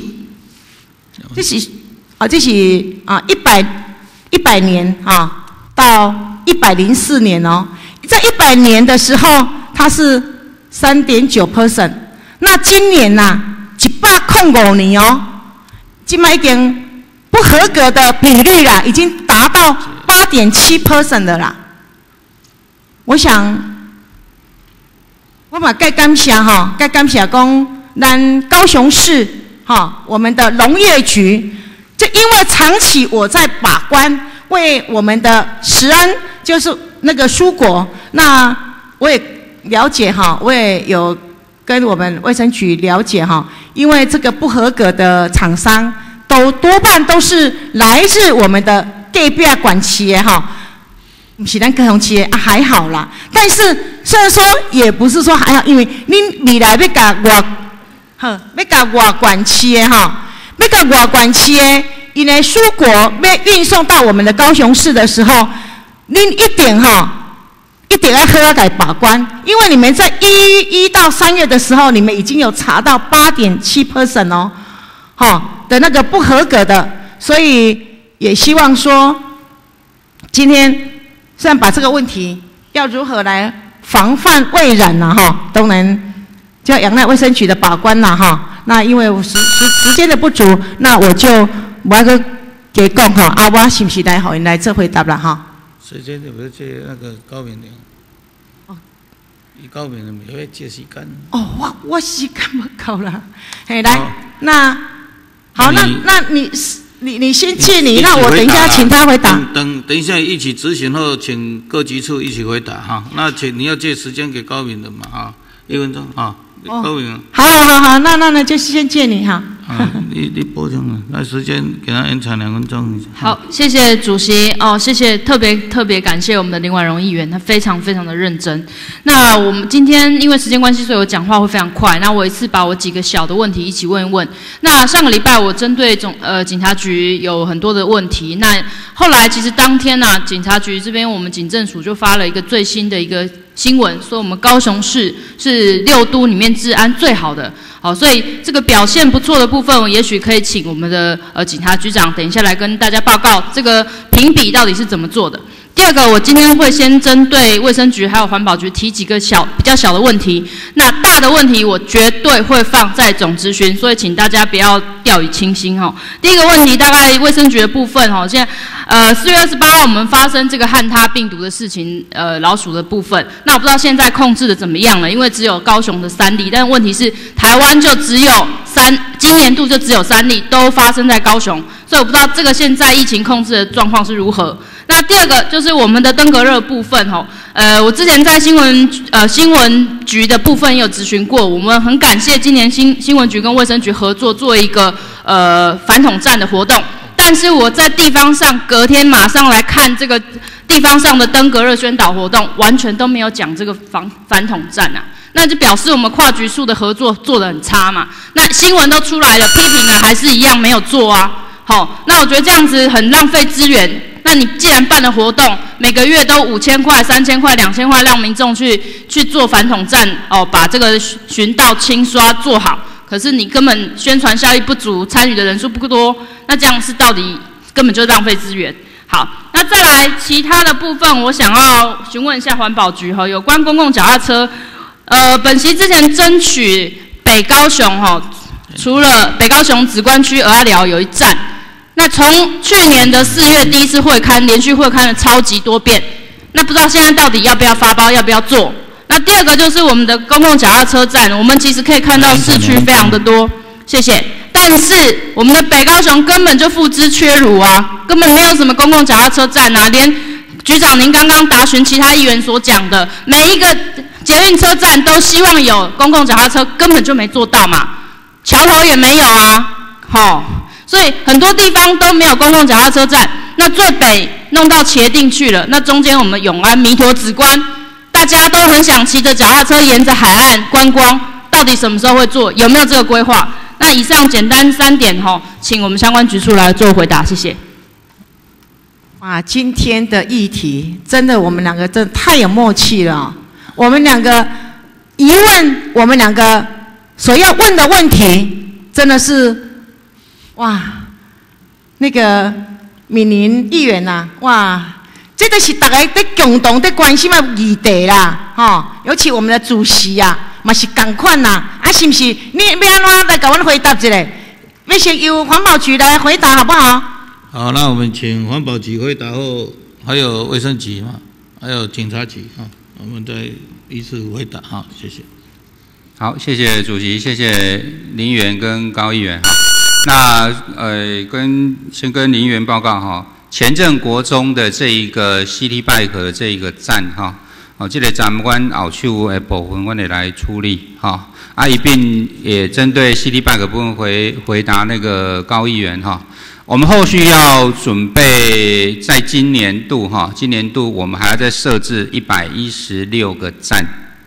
100年到104年在100年的时候，它是3.9%，那今年105年今麦已经。不合格的比率已经达到8.7% 的啦。我想，我嘛该感谢该感谢讲咱高雄市我们的农业局，就因为长期我在把关，为我们的食安，就是那个蔬果，那我也了解我也有跟我们卫生局了解因为这个不合格的厂商。多半都是来自我们的隔壁管企业不是咱高雄企业还好啦。但是虽然说也不是说还好，因为恁未来要甲外管企业要甲外管企业，因为蔬果要运送到我们的高雄市的时候，恁一定要好好来把关，因为你们在1到3月的时候，你们已经有查到8.7% 的那个不合格的，所以也希望说，今天虽然把这个问题要如何来防范未然都能就要仰赖卫生局的把关那因为时间的不足，那我就不要个给讲我是不是来好人来做回答了时间就不是借那个高明的。伊高明的没会借时间。 我时间不够了。来，那好，那你先借你，那我等一下请他回答。 等一下一起执行后，请各局处一起回答那请你要借时间给高明的嘛1分钟高明。 好，那就先借你你保证了，那时间给他延长2分钟。 好，谢谢主席谢谢，特别感谢我们的林婉容议员，他非常的认真。那我们今天因为时间关系，所以我讲话会非常快。那我一次把我几个小的问题一起问一问。那上个礼拜我针对警察局有很多的问题，那后来其实当天警察局这边我们警政署就发了一个最新的一个新闻，说我们高雄市是6都里面治安最好的。所以这个表现不错的部分，我也许可以请我们的警察局长等一下来跟大家报告这个评比到底是怎么做的。第二个，我今天会先针对卫生局还有环保局提几个比较小的问题，那大的问题我绝对会放在总质询，所以请大家不要掉以轻心第一个问题，大概卫生局的部分现在4月28号我们发生这个汉他病毒的事情，老鼠的部分，那我不知道现在控制的怎么样了，因为只有高雄的3例，但问题是台湾就只有今年度就只有3例都发生在高雄，所以我不知道这个现在疫情控制的状况是如何。那第二个就是我们的登革热部分我之前在新闻局的部分也有咨询过，我们很感谢今年新闻局跟卫生局合作做一个反统战的活动，但是我在地方上隔天马上来看这个地方上的登革热宣导活动，完全都没有讲这个反统战那就表示我们跨局处的合作做得很差嘛。那新闻都出来了，批评了还是一样没有做那我觉得这样子很浪费资源。那你既然办了活动，每个月都5000块、3000块、2000块，让民众去做反统战把这个巡道清刷做好，可是你根本宣传效益不足，参与的人数不多，那这样是到底根本就是浪费资源。好，那再来其他的部分，我想要询问一下环保局有关公共脚踏车，本席之前争取北高雄除了北高雄梓官区蚵仔寮有一站。那从去年的4月第一次会勘，连续会勘了超级多遍，那不知道现在到底要不要发包，要不要做？那第二个就是我们的公共脚踏车站，我们其实可以看到市区非常的多，谢谢。但是我们的北高雄根本就付之阙如根本没有什么公共脚踏车站连局长您刚刚答询其他议员所讲的，每一个捷运车站都希望有公共脚踏车，根本就没做到嘛，桥头也没有所以很多地方都没有公共脚踏车站，那最北弄到茄萣去了，那中间我们永安、弥陀、梓官，大家都很想骑着脚踏车沿着海岸观光，到底什么时候会做？有没有这个规划？那以上简单3点请我们相关局处来做回答，谢谢。 哇，今天的议题真的我们两个真的太有默契了我们两个疑问，我们两个所要问的问题，真的是。哇，那个闽林议员哇，这都是大家在共同在关心的议题啦，尤其我们的主席嘛是同款是不是？你要安怎来给我们回答一下？要先由环保局来回答好不好？ 好，那我们请环保局回答后，还有卫生局还有警察局我们再依次回答谢谢。 好，谢谢主席，谢谢林议员跟高议员那先跟林议员报告前镇国中的这一个 City Bike 的这一个站这个站阮后手的部分，阮会来处理一并也针对 City Bike 部分回答那个高议员我们后续要准备在今年度我们还要再设置116个站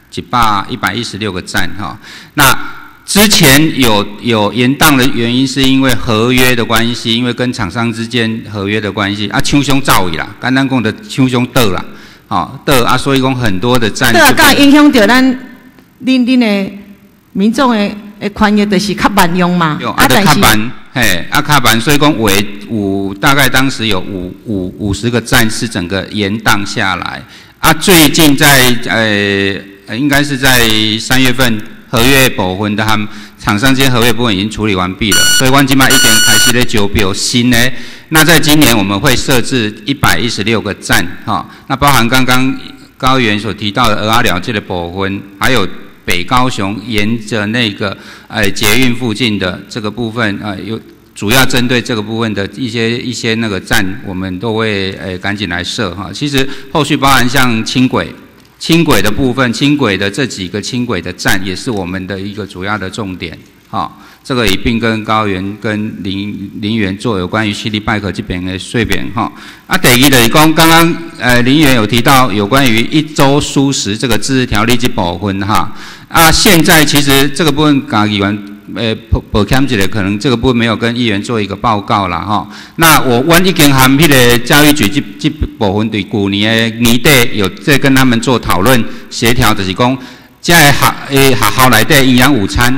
，116个站那。之前有延宕的原因，是因为合约的关系，因为跟厂商之间合约的关系厂商造诣啦，简单讲的厂商倒啦，倒所以讲很多的站倒甲影响到咱恁的民众的宽裕，就是较慢用嘛， 但是卡板，所以讲大概当时有50个站是整个延宕下来。最近在应该是在3月份合约部分的厂商间合约部分已经处理完毕了，所以我们现在已经开始在招标新的。那在今年我们会设置116个站，那包含刚刚高议员所提到的鹅阿寮这个部分，还有北高雄沿着那个捷运附近的这个部分，有主要针对这个部分的一些那个站，我们都会赶紧来设哈。其实后续包含像轻轨的部分，轻轨的这几个轻轨的站也是我们的一个主要的重点哈。这个也并跟高原跟林园做有关于西里拜克这边的税变哈。第二就是讲，刚刚林园有提到有关于1周蔬食这个自治条例这部分哈。现在其实这个部分议员保欠一个，可能这个部分没有跟议员做一个报告啦哈。那我已经和迄个教育局这部分对去年的年底有在跟他们做讨论协调，就是讲这学校内底营养午餐。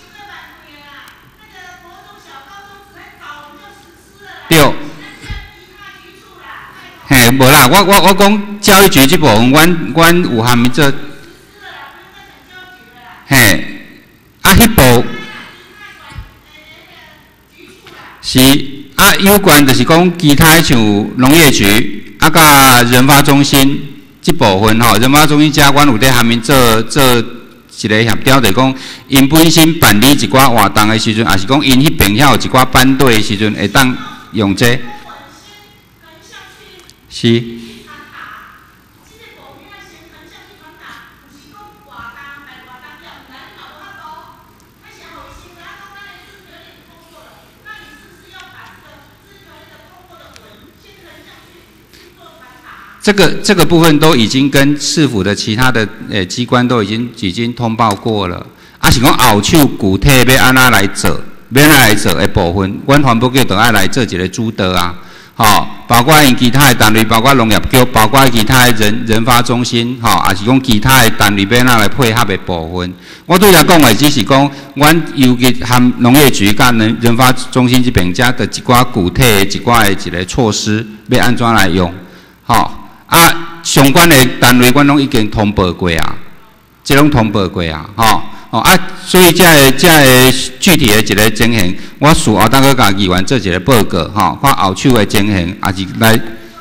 对，无啦，我讲教育局这部分，阮有下面做，迄部是有关就是讲其他像农业局甲人发中心这部分人发中心遮阮有在下面做一个协调，就是讲因本身办理一寡活动的时阵，也是讲因迄边遐有一寡班队的时阵，会当用这。是。这个部分都已经跟市府的其他的机关都已经通报过了。是讲后手具体要安怎来做，要安怎来做的部分，阮环保局就爱来做一个主导啊。包括因其他的单位，包括农业局，包括其他的人发中心，也是讲其他的单位要安怎来配合的部分。我对来讲的只是讲，阮尤其和农业局甲人发中心这边遮的一寡具体的一个措施，要安怎来用，相关的单位阮拢已经通报过啊，这拢通报过啊，所以这个具体的一个情形，我事后当个甲议员做一个报告看后手的情形，也是来。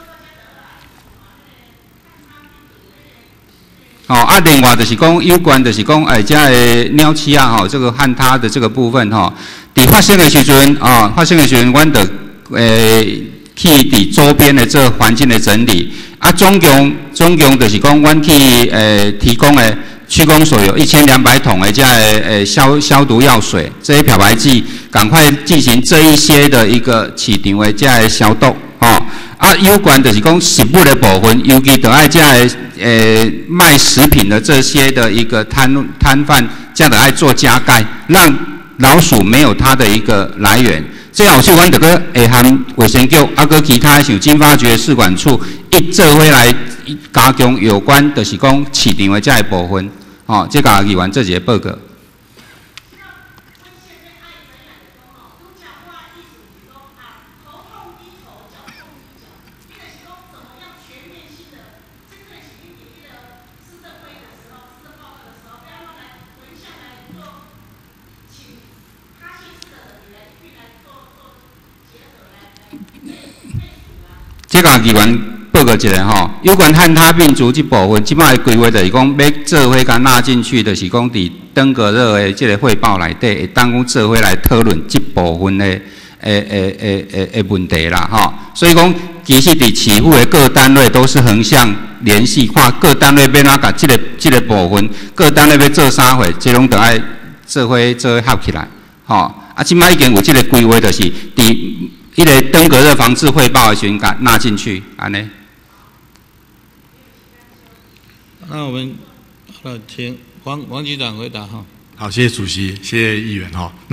另外就是讲有关就是讲这个鸟鼠啊这个旱塌的这个部分伫发生的时阵阮就去伫周边的这个环境的整理总共就是讲阮去提供的区公所有1200桶的这个消毒药水，这些漂白剂赶快进行这一些的一个市场的这个消毒有关就是讲食物的部分，尤其就爱这个卖食品的这些的一个摊贩，这样的爱做加盖，让老鼠没有它的一个来源。这样是阮这个会和卫生局个其他像经发局、市管处一做伙来加强有关就是讲市场的这个部分这个议员做一个报告。这个议员报告一下有关旱塌病毒这部分，即摆规划就是讲要做伙甲纳进去，就是讲伫登革热的这个汇报内底，会当讲做伙来讨论这部分的问题啦所以讲，其实伫市府的各单位都是横向联系，看各单位要哪甲这个部分，各单位要做啥货，这拢得爱做伙合起来即摆已经有这个规划，就是伫迄个登革热防治汇报的时阵，甲纳进去，安尼。 那我们请王局长回答好，谢谢主席，谢谢议员那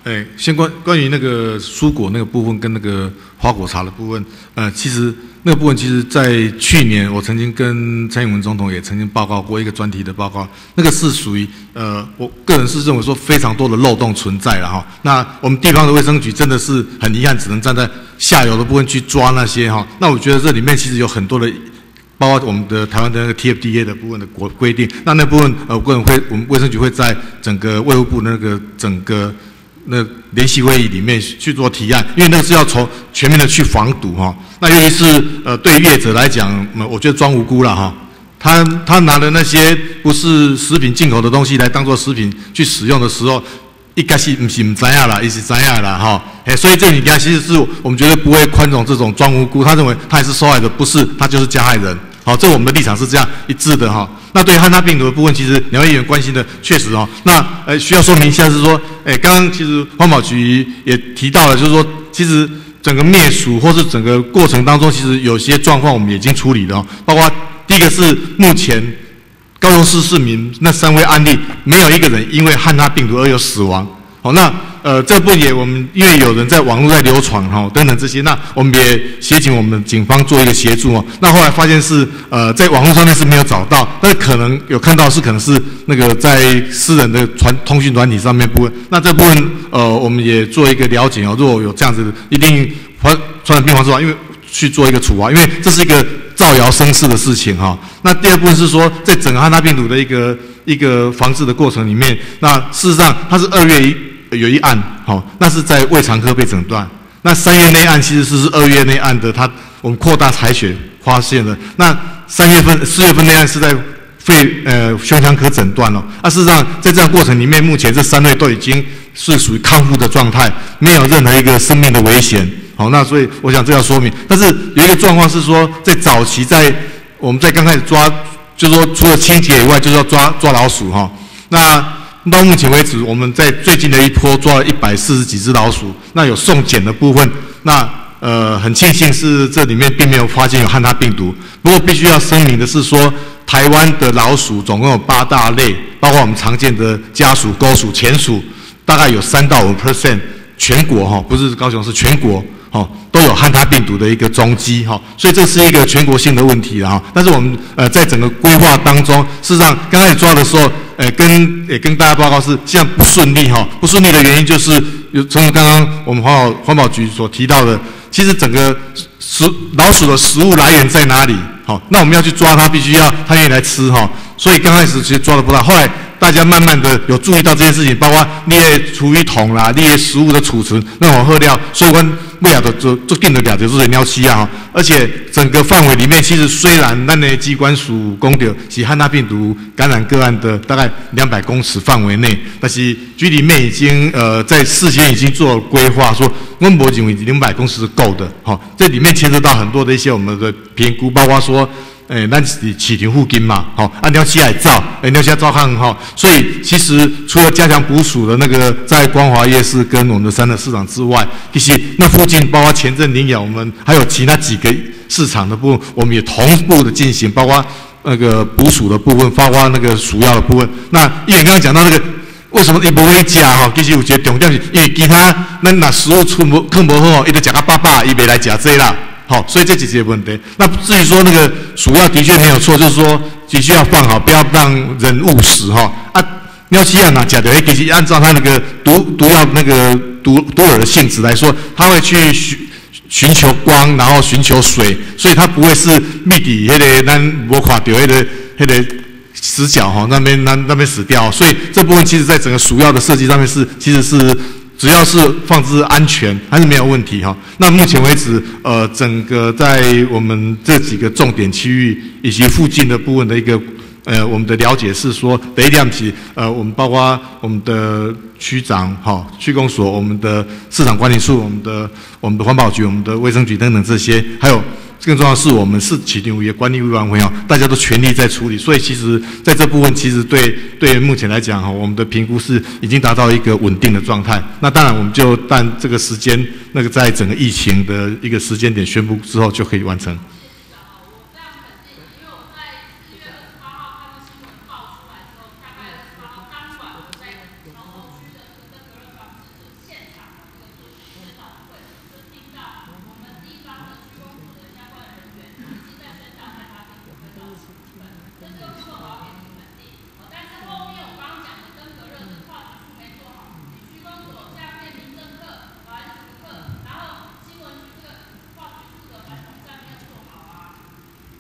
先关于那个蔬果那个部分跟那个花果茶的部分，其实那个部分其实在去年我曾经跟蔡英文总统也曾经报告过一个专题的报告，那个是属于我个人是认为说非常多的漏洞存在了哈。那我们地方的卫生局真的是很遗憾，只能站在下游的部分去抓那些哈。那我觉得这里面其实有很多的。包括我们的台湾的那个 TFDA 的部分的规定，那部分我们卫生局会在整个卫福部那个整个那联席会议里面去做提案，因为那个是要从全面的去防堵哈。那尤其是对业者来讲，我觉得装无辜了哈。他拿的那些不是食品进口的东西来当做食品去使用的时候，一开始不知道啦，也是知道啦哈。所以这里面其实是我们绝对不会宽容这种装无辜，他认为他也是受害者，不是他就是加害人。好，这我们的立场是这样一致的哈。那对于汉他病毒的部分，其实两位议员关心的确实哦。那需要说明一下是说，刚刚其实环保局也提到了，就是说，其实整个灭鼠或是整个过程当中，其实有些状况我们已经处理了哦。包括第一个是目前高雄市市民那3位案例，没有一个人因为汉他病毒而有死亡。好，那这部分也我们因为有人在网络在流传哈等等这些，那我们也协请我们警方做一个协助哦。那后来发现是在网络上面是没有找到，但可能有看到是可能是那个在私人的通讯软体上面部分。那这部分我们也做一个了解哦。如果有这样子，一定传染病防治法因为去做一个处罚，因为这是一个造谣生事的事情哈。那第二部分是说，在整个汉他病毒的一个防治的过程里面，那事实上它是2月有一案，好，那是在胃肠科被诊断。那3月那案其实是2月那案的，我们扩大采血发现了。那4月份那案是在胸腔科诊断了。事实上在这样过程里面，目前这3位都已经是属于康复的状态，没有任何一个生命的危险。好，那所以我想这要说明。但是有一个状况是说，在早期我们在刚开始抓，就是说除了清洁以外，就是要抓老鼠哈。那到目前为止，我们在最近的一波抓了140几只老鼠，那有送检的部分，那很庆幸是这里面并没有发现有汉他病毒。不过必须要声明的是说，台湾的老鼠总共有8大类，包括我们常见的家鼠、沟鼠、钱鼠，大概有3到5%，全国哈，不是高雄，是全国。都有汉他病毒的一个踪迹哈，所以这是一个全国性的问题了哈。但是我们在整个规划当中，事实上刚开始抓的时候，跟大家报告是这样不顺利哈。不顺利的原因就是从刚刚我们环保局所提到的，其实整个老鼠的食物来源在哪里？好，那我们要去抓它，必须要它愿意来吃哈。所以刚开始其实抓得不到，后来大家慢慢的有注意到这件事情，包括你的厨余桶啦，你的食物的储存那种喝料，所以我们不晓得做定的了就是尿气啊，而且整个范围里面，其实虽然咱的机关署公调是汉他病毒感染个案的大概200公尺范围内，但是局里面已经在事先已经做规划，说我们认为200公尺是够的，好，这里面牵涉到很多的一些我们的评估，包括说。咱是市场附近嘛，好，尿气来照，尿气照看很好，所以其实除了加强捕鼠的那个在光华夜市跟我们的三德市场之外，其实那附近包括前镇林雅，我们还有其他几个市场的部分，我们也同步的进行，包括那个捕鼠的部分，包括那个鼠药的部分。那议员刚刚讲到那个为什么伊不会吃哈？其实有一个重点是，因为其他咱拿食物出不好，伊就食到饱，伊袂来吃这啦。好，所以这几些问题。那至于说那个鼠药的确没有错，就是说的确要放好，不要让人误食哈。尿气啊，假的，其实按照它那个毒药那个毒饵的性质来说，它会去寻求光，然后寻求水，所以它不会是密底那个咱无看到那个死角哈，那边死掉。所以这部分其实在整个鼠药的设计上面其实是。只要是放置安全，还是没有问题哈。那目前为止，整个在我们这几个重点区域以及附近的部分的一个，我们的了解是说，第一点是，我们包括我们的区长、区公所、我们的市场管理处、我们的环保局、我们的卫生局等等这些，还有。更重要的是，我们是市场也管理委员会大家都全力在处理，所以其实在这部分，其实对目前来讲我们的评估是已经达到一个稳定的状态。那当然，我们就但这个时间，那个在整个疫情的一个时间点宣布之后，就可以完成。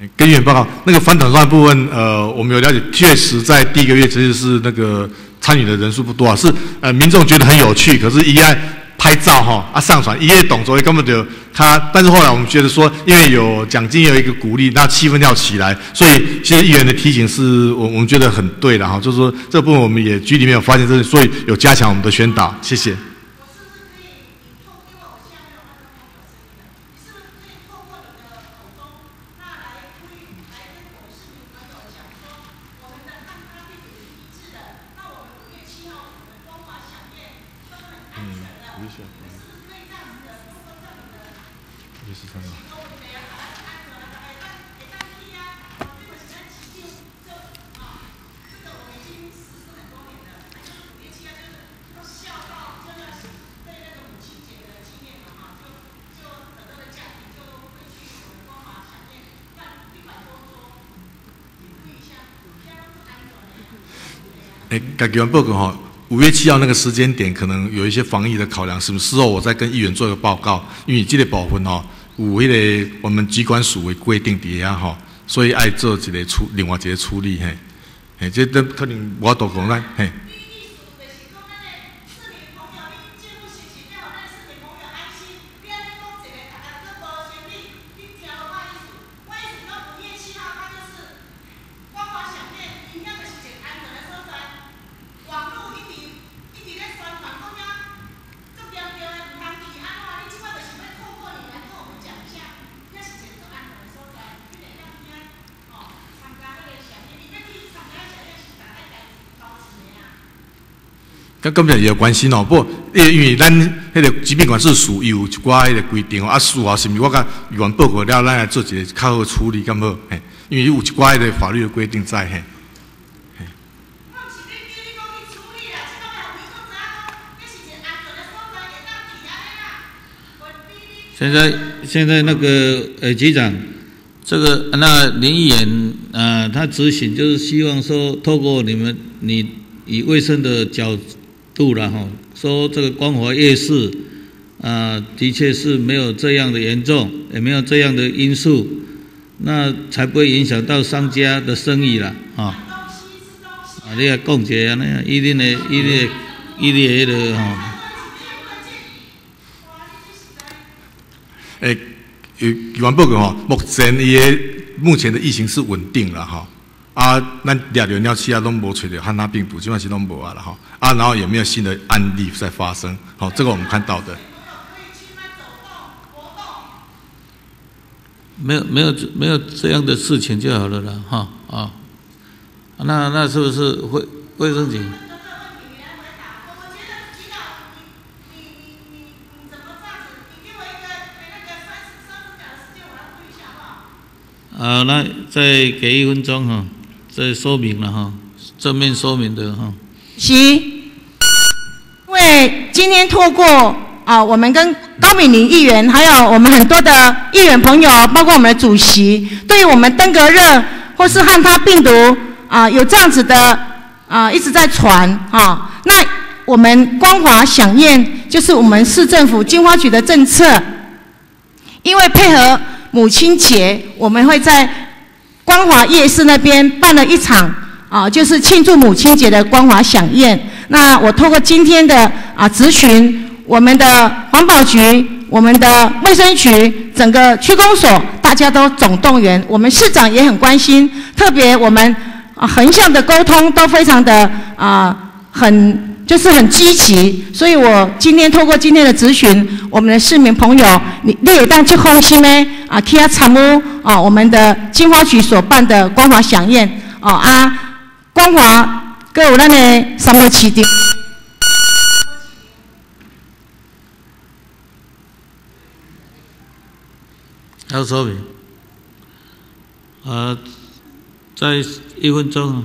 跟议员报告，那个反转算部分，我们有了解，确实在第1个月其实是那个参与的人数不多啊，是民众觉得很有趣，可是一样拍照哈上传，一夜懂所以根本就他，但是后来我们觉得说，因为有奖金有一个鼓励，那气氛要起来，所以其实议员的提醒是我们觉得很对的哈，就是说这部分我们也局里面有发现这，所以有加强我们的宣导，谢谢。给完报告哈，5月7号那个时间点可能有一些防疫的考量，是不是？事后我再跟议员做一个报告，因为这个部分哈，有迄个我们机关署的规定底下哈，所以爱做一个另外一个处理嘿，这都可能我都讲咱嘿。跟根本也有关系哦，不过因为咱迄个疾病管制署有一寡迄个规定哦，事后是毋是我甲议员报告了，咱来做一个较好处理，敢好？嘿，因为有一寡迄个法律的规定在嘿。 现在那个局长，这个那林议员他执行就是希望说，透过你以卫生的角度啦哈，说这个光华夜市的确是没有这样的严重，也没有这样的因素，那才不会影响到商家的生意啦啊。你也讲一下那样，伊哩迄个哈。议员报告吼，目前的疫情是稳定了哈。咱抓到鸟鼠拢无找到汉那病毒，基本上是拢无啊了哈。然后也没有新的案例在发生，好，这个我们看到的。没有这样的事情就好了啦哈啊。那是不是卫生局？那再给1分钟哈，再说明了哈，正面说明的哈。 因为今天透过我们跟高敏玲议员，还有我们很多的议员朋友，包括我们的主席，对于我们登革热或是汉他病毒有这样子的一直在传那我们光华响宴就是我们市政府经花局的政策，因为配合母亲节，我们会在光华夜市那边办了一场就是庆祝母亲节的光华响宴。那我透过今天的咨询，我们的环保局、我们的卫生局、整个区公所，大家都总动员，我们市长也很关心，特别我们横向的沟通都非常的很积极，所以我今天透过今天的咨询，我们的市民朋友，你也当去放心呢去参与我们的经花局所办的光华响宴光华各有咱的3个市场。 还有说明在1分钟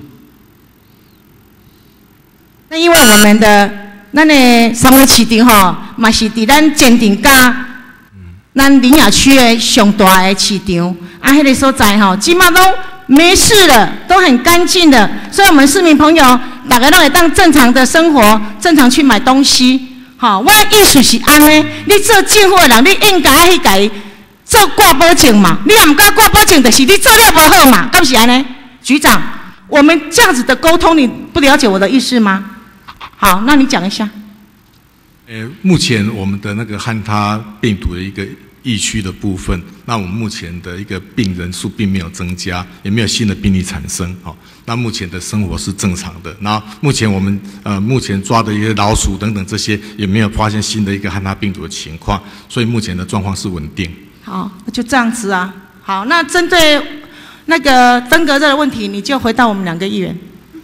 那因为我们的咱的3个市场嘛是伫咱前镇甲咱林雅区的上大的市场迄个所在基本上都没事了，都很干净的，所以我们市民朋友大家都会当正常的生活，正常去买东西我的意思是安尼，你做政府的人，你应该去甲伊做挂保证嘛，你若唔敢挂保证，就是你做了不好嘛，敢是安尼？局长，我们这样子的沟通，你不了解我的意思吗？好，那你讲一下。 目前我们的那个汉他病毒的一个疫区的部分，那我们目前的一个病人数并没有增加，也没有新的病例产生。好，那目前的生活是正常的。那目前我们目前抓的一些老鼠等等这些，也没有发现新的一个汉他病毒的情况，所以目前的状况是稳定。 好，就这样子啊。好，那针对那个登革热的问题，你就回答我们2个议员。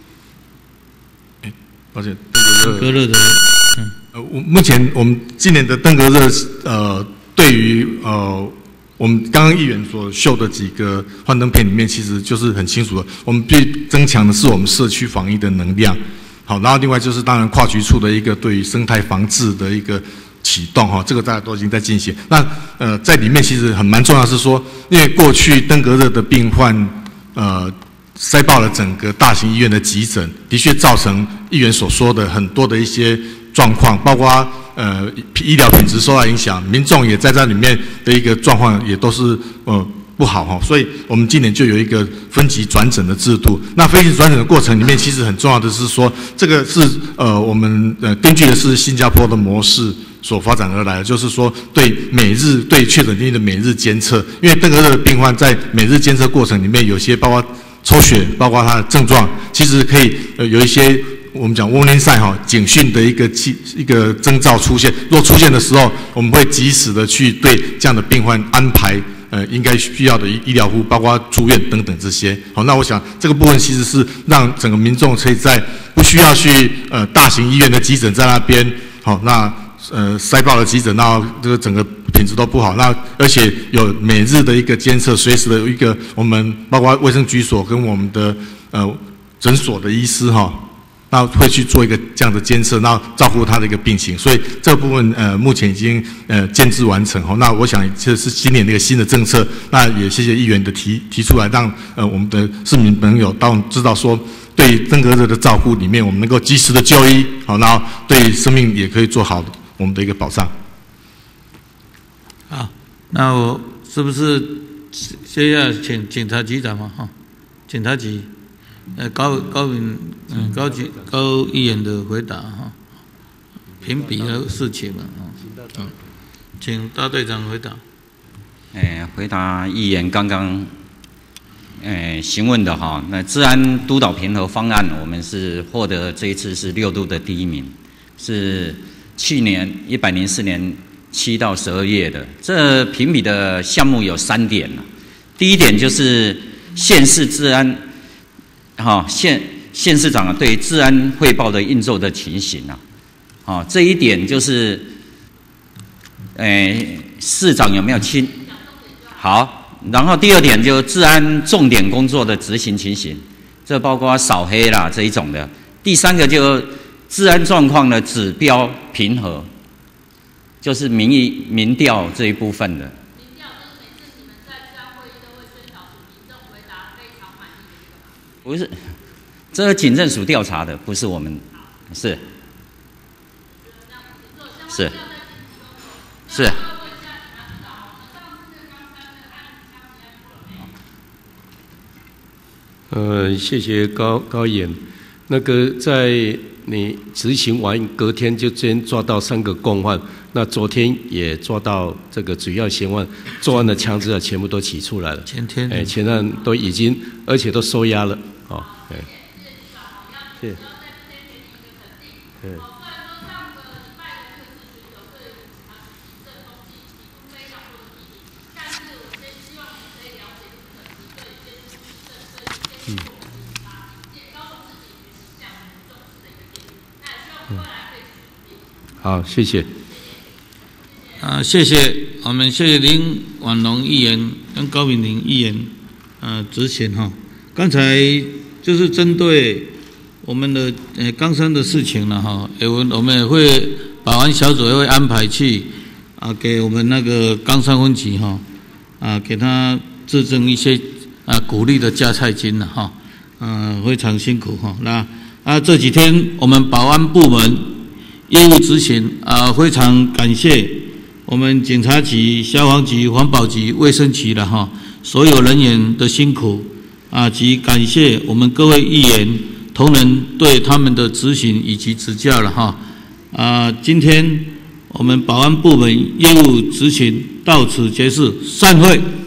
抱歉， 登革热的， 目前我们今年的登革热，对于我们刚刚议员所秀的几个幻灯片里面，其实就是很清楚的，我们必须增强的是我们社区防疫的能量。好，然后另外就是当然跨局处的一个对于生态防治的一个启动哈，这个大家都已经在进行。那在里面其实蛮重要的是说，因为过去登革热的病患塞爆了整个大型医院的急诊，的确造成议员所说的很多的一些状况，包括医疗品质受到影响，民众也在这里面的一个状况也都是不好哈，所以我们今年就有一个分级转诊的制度。那分级转诊的过程里面，其实很重要的是说，这个是我们根据的是新加坡的模式所发展而来的，就是说对确诊病例的每日监测，因为登革热的病患在每日监测过程里面，有些包括抽血，包括他的症状，其实可以有一些我们讲 warning sign 哈，警讯的一个征兆出现。若出现的时候，我们会及时的去对这样的病患安排应该需要的医疗服务，包括住院等等这些。好，那我想这个部分其实是让整个民众可以在不需要去大型医院的急诊在那边，好，那塞爆了急诊，然后这个整个品质都不好。那而且有每日的一个监测，随时的一个我们包括卫生局所跟我们的诊所的医师哈。那会去做一个这样的监测，然后照顾他的一个病情，所以这个部分目前已经建制完成哈。那我想这是今年的一个新的政策，那也谢谢议员的提出来，让我们的市民朋友知道说，对登革热的照顾里面，我们能够及时的就医，好，然后对生命也可以做好我们的一个保障。 好，那我是不是接下来请警察局长嘛哈？警察局。高议员的回答哈，评比的事情嘛请大队长回答。 回答议员刚刚询问的哈，那治安督导评核方案，我们是获得这一次是6都的第1名，是去年104年7到12月的。这评比的项目有3点，第一点就是县市治安。县市长对治安汇报的应奏的情形这一点就是，市长有没有好，然后第2点就治安重点工作的执行情形，这包括扫黑啦这一种的。第3个就治安状况的指标评核，就是民调这一部分的。不是，这个警政署调查的，不是我们，是。 谢谢高演，那个在你执行完隔天就先抓到3个共犯，那昨天也抓到这个主要嫌犯，作案的枪支全部都起出来了。前案都已经，而且都收押了。谢谢。好，谢谢。 谢谢我们谢谢林婉容议员跟高敏玲议员执行哈。刚才就是针对我们的冈山的事情了哈，我们也会保安小组也会安排去给我们那个冈山分局哈给他制赠一些鼓励的加菜金了哈，非常辛苦哈。那这几天我们保安部门业务执行非常感谢我们警察局、消防局、环保局、卫生局了哈，所有人员的辛苦啊，及感谢我们各位议员同仁对他们的执行以及指教了哈。今天我们保安部门业务执行到此结束，散会。